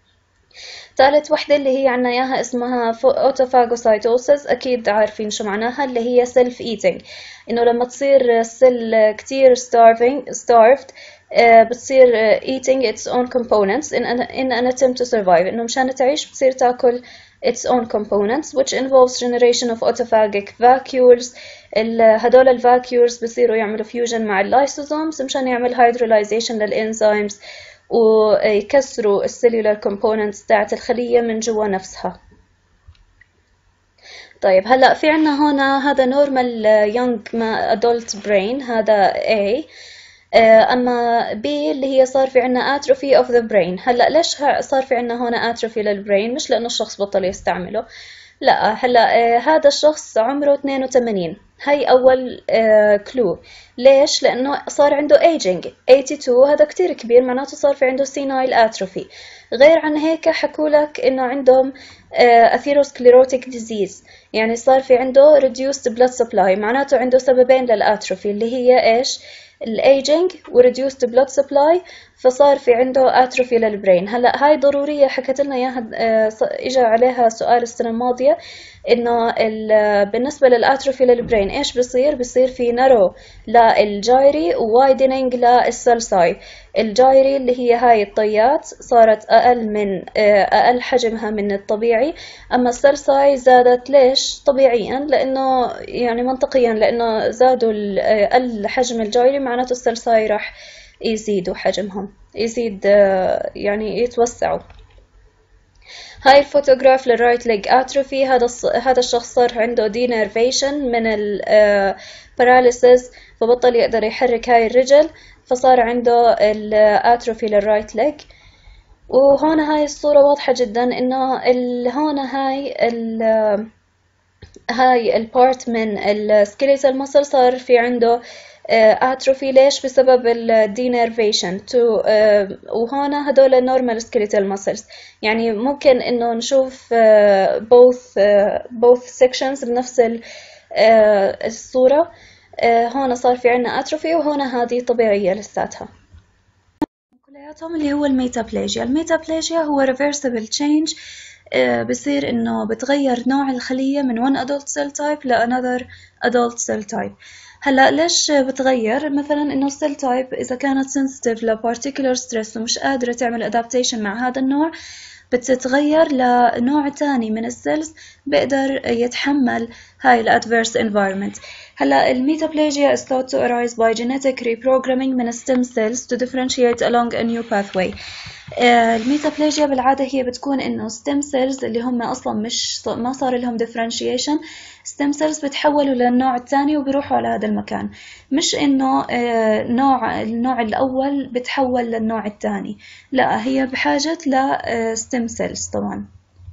ثالث وحدة اللي هي عنا إياها اسمها autophagocytosis، أكيد عارفين شو معناها، اللي هي self eating. إنه لما تصير السل كتير starving starved بتصير eating its own components in an, in an attempt to survive. إنه مشان تعيش بتصير تاكل its own components which involves generation of autophagic vacuoles. هدول الفاكيولز بصيروا يعملوا fusion مع اللايسوزومز مشان يعمل hydrolyzation للإنزيمز ويكسروا السيلولار كومبوننتس تاعت الخلية من جوا نفسها. طيب هلا في عنا هنا هذا normal young adult brain، هذا A. أما بي اللي هي صار في عنا atrophy of the brain. هلأ ليش صار في عنا هون atrophy للبرين؟ مش لأنه الشخص بطل يستعمله، لا. هلا هذا الشخص عمره اثنين وثمانين، هي أول كلو. ليش؟ لأنه صار عنده aging اثنين وثمانين، هذا كتير كبير، معناته صار في عنده senile atrophy. غير عن هيك حكوا لك إنه عندهم atherosclerotic disease، يعني صار في عنده reduced blood supply، معناته عنده سببين للأتروفي اللي هي إيش؟ الايجينج وريديوست بلود سبلاي، فصار في عنده اتروفي للبرين. هلا هاي ضروريه حكت لنا اياها، اجى عليها سؤال السنه الماضيه، انه بالنسبه للاتروفي للبرين ايش بصير؟ بصير في نارو للجايري ووايدنينج للسلساي. الجايري اللي هي هاي الطيات صارت اقل من اقل حجمها من الطبيعي، اما السلساي زادت. ليش؟ طبيعيا لانه يعني منطقيا لانه زادوا اقل حجم الجايري، معناته السلساي راح يزيدوا حجمهم، يزيد يعني يتوسعوا. هاي الفوتوغراف للرايت ليج اتروفي، هذا هذا الشخص صار عنده دينيرفيشن من الباراليسيس، فبطل يقدر يحرك هاي الرجل، فصار عنده الاتروفي للرايت ليج. وهون هاي الصورة واضحة جدا انه هون هاي ال هاي البارت من السكيليتال ماسل صار في عنده اتروفي. ليش؟ بسبب الدينيرفيشن تو. وهون هدول النورمال سكيليتال ماسلز، يعني ممكن انه نشوف both both sections بنفس الصورة. هون صار في عنا اتروفي وهون هذه طبيعية لساتها كلياتهم، اللي هو الميتابليجيا. الميتابليجيا هو reversible change، بصير انه بتغير نوع الخلية من one adult cell type ل another adult cell type. هلا ليش بتغير؟ مثلا انه السيل تايب اذا كانت sensitive ل particular stress ومش قادرة تعمل adaptation مع هذا النوع، بتتغير لنوع تاني من السيلز بيقدر يتحمل هاي ال adverse environment. هلا الميتابليجيا is thought to arise by genetic reprogramming من stem cells to differentiate along a new pathway. الميتابليجيا بالعادة هي بتكون إنه stem cells اللي هم أصلا مش ما صار لهم differentiation، stem cells بتحولوا للنوع الثاني وبيروحوا على هذا المكان، مش إنه نوع النوع الأول بتحول للنوع الثاني، لا، هي بحاجة ل stem cells طبعا.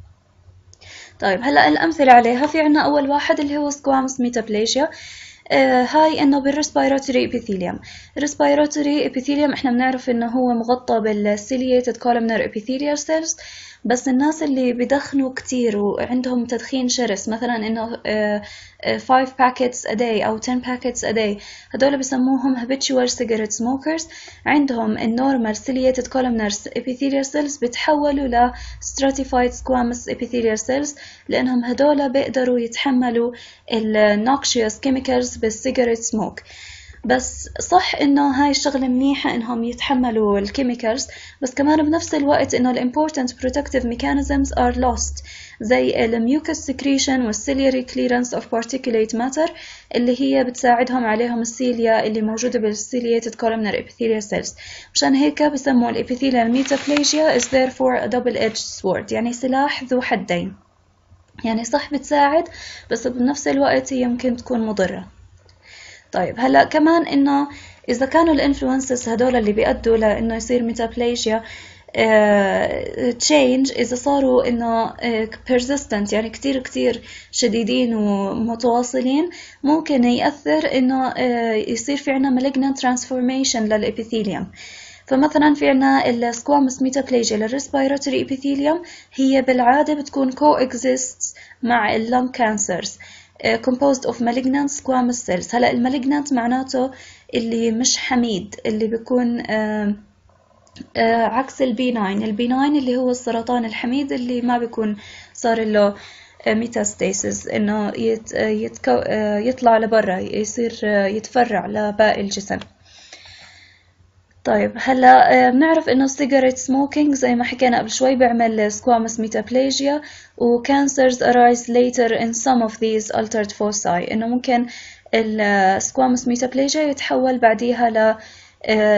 طيب هلا الأمثلة عليها، في عنا أول واحد اللي هو squamous metaplasia. آه هاي انه بالريسبيراتوري ابيثيليوم. الريسبيراتوري ابيثيليوم احنا بنعرف انه هو مغطى بالسيلييتد كولومنر ابيثيليال سيلز، بس الناس اللي بدخنوا كتير وعندهم تدخين شرس، مثلا انه آه five packets a day او ten packets a day، هدول بسموهم habitual cigarette smokers. عندهم النورمال ciliated columnar epithelial cells بتحولوا ل stratified squamous epithelial cells، لأنهم هدول بيقدروا يتحملوا ال noxious chemicals بالسيجاريت سموك. بس صح انه هاي الشغلة منيحة انهم يتحملوا الكيميكالز، بس كمان بنفس الوقت انه ال important protective mechanisms are lost، زي ال mucus secretion وال ciliary clearance of particulate matter اللي هي بتساعدهم عليهم السيليا اللي موجودة بال ciliated columnar epithelial cells. مشان هيك بسموا ال epithelial metaplasia is therefore a double-edged sword، يعني سلاح ذو حدين، يعني صح بتساعد بس بنفس الوقت هي يمكن تكون مضرة. طيب هلا كمان انه اذا كانوا الانفلونسز هدول اللي بيأدوا لانه يصير ميتابليجيا تشينج، اذا صاروا انه persistent يعني كتير كتير شديدين ومتواصلين، ممكن يأثر انه يصير في عنا malignant transformation للابيثيليوم. فمثلا في عنا السكواموس ميتابليجيا للريسبيراتوري ابيثيليوم، هي بالعادة بتكون coexists مع اللنج كانسرز composed of malignant squamous cells. هلا المالجنانت معناته اللي مش حميد، اللي بيكون آآ آآ عكس البيناين. البيناين اللي هو السرطان الحميد اللي ما بيكون صار له ميتاستاسيس، انه يت يتكو يطلع لبرا، يصير يتفرع لباقي الجسم. طيب هلا بنعرف انه السيجاريت سموكينج زي ما حكينا قبل شوي بيعمل سكواموس ميتابليجيا، وكانسرز arise later in some of these altered foci، انه ممكن السكواموس ميتابليجيا يتحول بعديها ل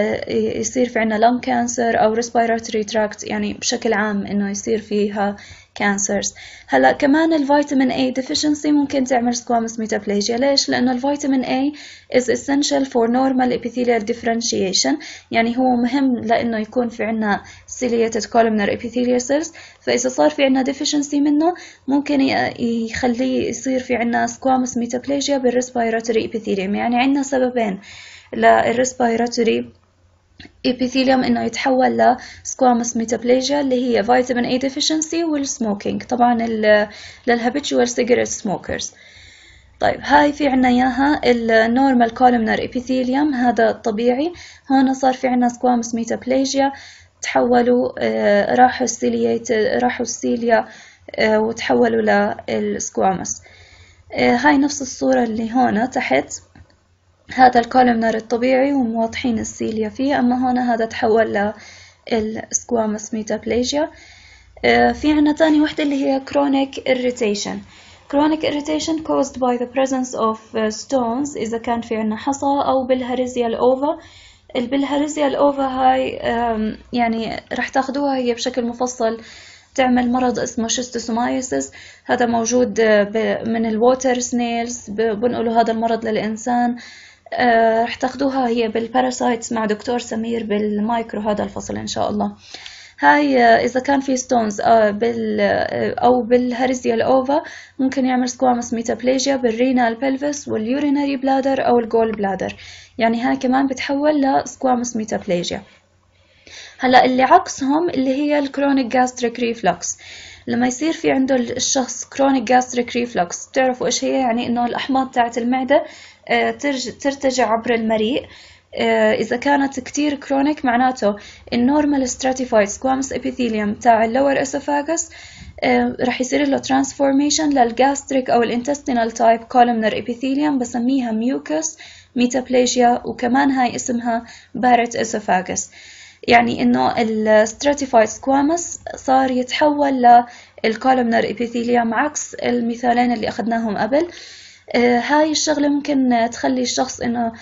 يصير في عنا lung cancer او respiratory tract، يعني بشكل عام انه يصير فيها cancers. هلا كمان الفيتامين A deficiency ممكن تعمل squamous metaplasia. ليش؟ لأنه الفيتامين A is essential for normal epithelial differentiation، يعني هو مهم لأنه يكون في عنا ciliated columnar epithelial cells، فإذا صار في عنا deficiency منه ممكن يخليه يصير في عنا squamous metaplasia بالrespiratory epithelium. يعني عنا سببين للrespiratory epithelium إنه يتحول ل squamous metaplasia اللي هي vitamin A deficiency والsmoking، طبعا للhabitual cigarette smokers. طيب هاي في عنا إياها ال normal columnar epithelium، هذا الطبيعي. هون صار في عنا squamous metaplasia، تحولوا آه راحوا السيليات راحوا السيليا آه وتحولوا للسكواموس. آه هاي نفس الصورة اللي هون تحت، هذا الكولومنر الطبيعي ومواضحين السيليا فيه، أما هون هذا تحول للسكواموس ميتابليجيا. في عنا تاني وحدة اللي هي chronic irritation. chronic irritation caused by the presence of stones، إذا كان في عنا حصى أو بالهرزيا الأوفا. البلهارزيا الأوفا هاي يعني رح تاخدوها هي بشكل مفصل، تعمل مرض اسمه شيستوسومايسيس، هذا موجود من الووتر سنيلز، بنقولوا هذا المرض للإنسان. أه رح تاخدوها هي بالباراسايتس مع دكتور سمير بالمايكرو هذا الفصل إن شاء الله. هاي إذا كان في ستونز بال أو بالهرزيا الأوفا ممكن يعمل سكواموس ميتابليجيا بالرينال بلفس واليورينري بلادر أو الجول بلادر، يعني هاي كمان بتحول لسكواموس ميتابليجيا. هلا اللي عكسهم اللي هي الكرونيك جاستريك ريفلكس. لما يصير في عنده الشخص كرونيك جاستريك ريفلكس، بتعرفوا إيش هي؟ يعني إنه الأحماض تاعت المعدة ترتجع عبر المريء. إذا كانت كتير كرونيك معناته النورمال stratified squamous epithelium تاع اللور esophagus رح يصير له transformation للجاستريك أو الintestinal type columnar epithelium، بسميها mucus metaplasia، وكمان هاي اسمها Barrett esophagus. يعني إنه ال stratified squamous صار يتحول للcolumnar epithelium عكس المثالين اللي أخذناهم قبل. هاي الشغلة ممكن تخلي الشخص إنه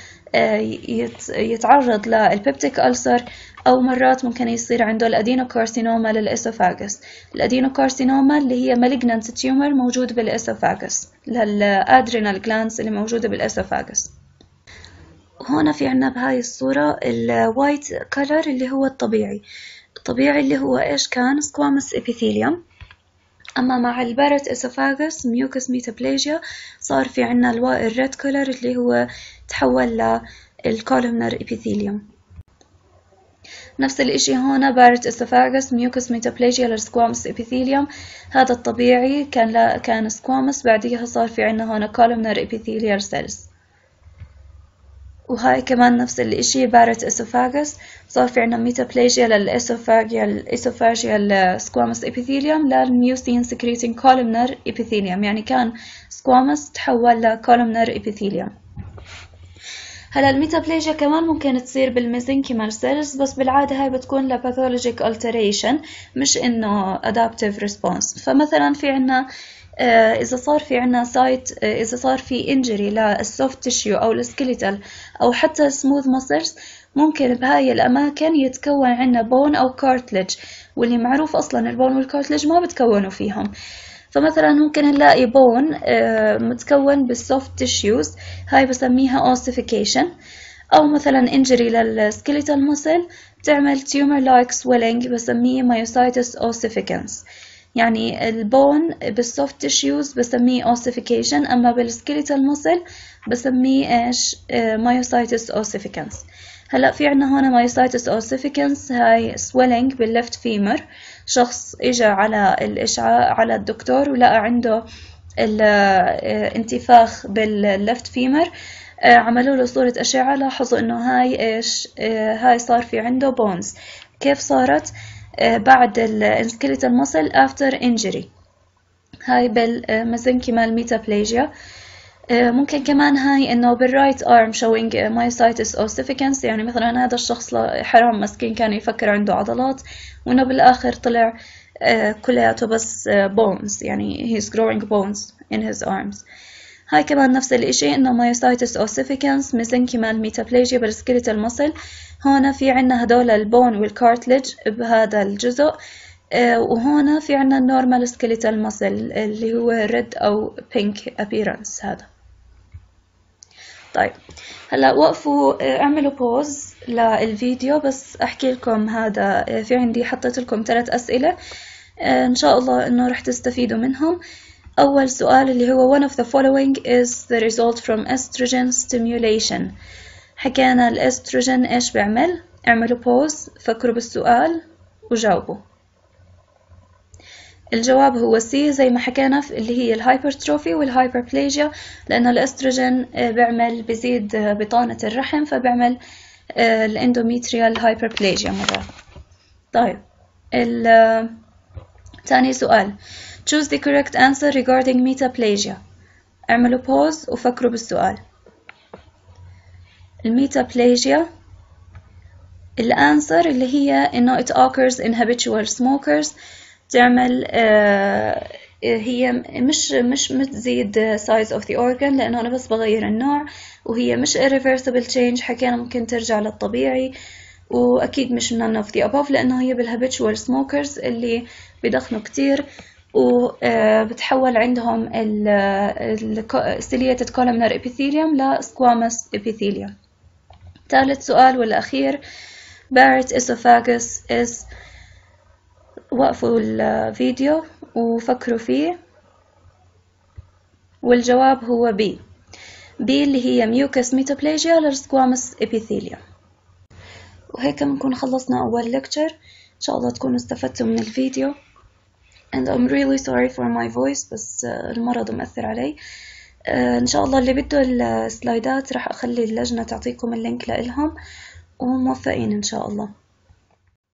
يتعرض للبيبتيك ألسر، أو مرات ممكن يصير عنده الأدينوكارسينوما للإسوفاغس. الأدينوكارسينوما اللي هي malignant tumor موجود بالإسوفاغس، للأدرينال glands اللي موجودة بالإسوفاغس. هنا في عنا بهاي الصورة الوايت كولر اللي هو الطبيعي. الطبيعي اللي هو إيش كان؟ سكواموس إبيثيليوم. أما مع البارت إسوفاغس ميوكس ميتابليجيا صار في عنا الريد كولر اللي هو تحول للكولومنر إبيثيليوم. نفس الإشي هنا بارت إسوفاغس ميوكس ميتابليجيا للسكواموس إبيثيليوم، هذا الطبيعي كان لا كان سكواموس، بعديها صار في عنا هنا كولومنر إبيثيليال سيلز. وهاي كمان نفس الإشي بارت إسوفاغس، صار في عنا ميتابليجيا للإسوفاجيال إسوفاجيال سكواموس إبيثيليوم للميوسين سكريتين كولومنر إبيثيليوم، يعني كان سكواموس تحول لكولومنر إبيثيليوم. هلا الميتابليجيا كمان ممكن تصير بالميزنكيمال سيلز، بس بالعادة هاي بتكون لباثولوجيك alteration مش إنه adaptive response. فمثلا في عنا إذا صار في عنا سايت إذا صار في injury للسوفت تيشيو أو السكيليتال أو حتى السموث ماسلز، ممكن بهاي الأماكن يتكون عنا بون أو كارتلج، واللي معروف أصلا البون والكارتلج ما بتكونوا فيهم. فمثلا ممكن نلاقي بون متكون بالسوفت تيشيوز، هاي بسميها ossification. أو مثلا injury للسكيليتال ماسل بتعمل tumor like swelling، بسميه myositis ossificans. يعني البون بالسوفت تيشيوز بسميه ossification، أما بالسكيليتال ماسل بسميه إيش؟ myositis ossificans. هلا في عنا هنا myositis ossificans، هاي swelling باللفت فيمر. شخص إجا على الإشعاع على الدكتور ولقى عنده الانتفاخ باللفت فيمر، عملوا له صورة أشعة، لاحظوا إنه هاي إيش؟ هاي صار في عنده بونز. كيف صارت؟ بعد السكيليتال ماسل after injury، هاي بالميزنكيمال ميتابليجيا. ممكن كمان هاي إنه بالرايت arm showing myositis ossificans، يعني مثلا هذا الشخص حرام مسكين كان يفكر عنده عضلات، وإنه بالآخر طلع كلياته بس bones، يعني he's growing bones in his arms. هاي كمان نفس الإشي إنه myositis ossificans mesenchymal metaplasia بالسكيليتال muscle. هنا في عنا هدول البون والكارتلج بهذا الجزء، آه وهنا في عنا النورمال سكيليتال ماسل اللي هو ريد أو بينك أبيرنس هذا. طيب هلا وقفوا، اعملوا بوز للفيديو بس احكي لكم هذا. في عندي حطيت لكم ثلاث اسئله ان شاء الله انه رح تستفيدوا منهم. اول سؤال اللي هو one of the following is the result from estrogen stimulation. حكينا الاستروجين ايش بيعمل؟ اعملوا بوز، فكروا بالسؤال وجاوبوا. الجواب هو سي زي ما حكينا اللي هي الهايبرتروفي والهايبربليجيا، لأن الاستروجين بيعمل بزيد بطانة الرحم فبيعمل الاندوميتريال هايبربليجيا مرات. طيب ثاني سؤال choose the correct answer regarding metaplasia. اعملوا pause وفكروا بالسؤال. الميتابليجيا الانسر اللي هي انه it occurs in habitual smokers. تعمل آه هي مش مش بتزيد size of the organ لأنه أنا بس بغير النوع، وهي مش irreversible change، حكينا ممكن ترجع للطبيعي، وأكيد مش none of the above لأنه هي بالhabitual smokers اللي بدخنوا كتير وبتحول عندهم ال ciliated columnar epithelium ل squamous epithelium. ثالث سؤال والأخير Barrett esophagus is. وقفوا الفيديو وفكروا فيه، والجواب هو B. B اللي هي mucous metaplasia للسكوامس epithelium. وهيك بنكون خلصنا أول lecture. إن شاء الله تكونوا استفدتوا من الفيديو. and I'm really sorry for my voice بس المرض مأثر علي. إن شاء الله اللي بده السلايدات راح أخلي اللجنة تعطيكم اللينك لإلهم، وموفقين إن شاء الله.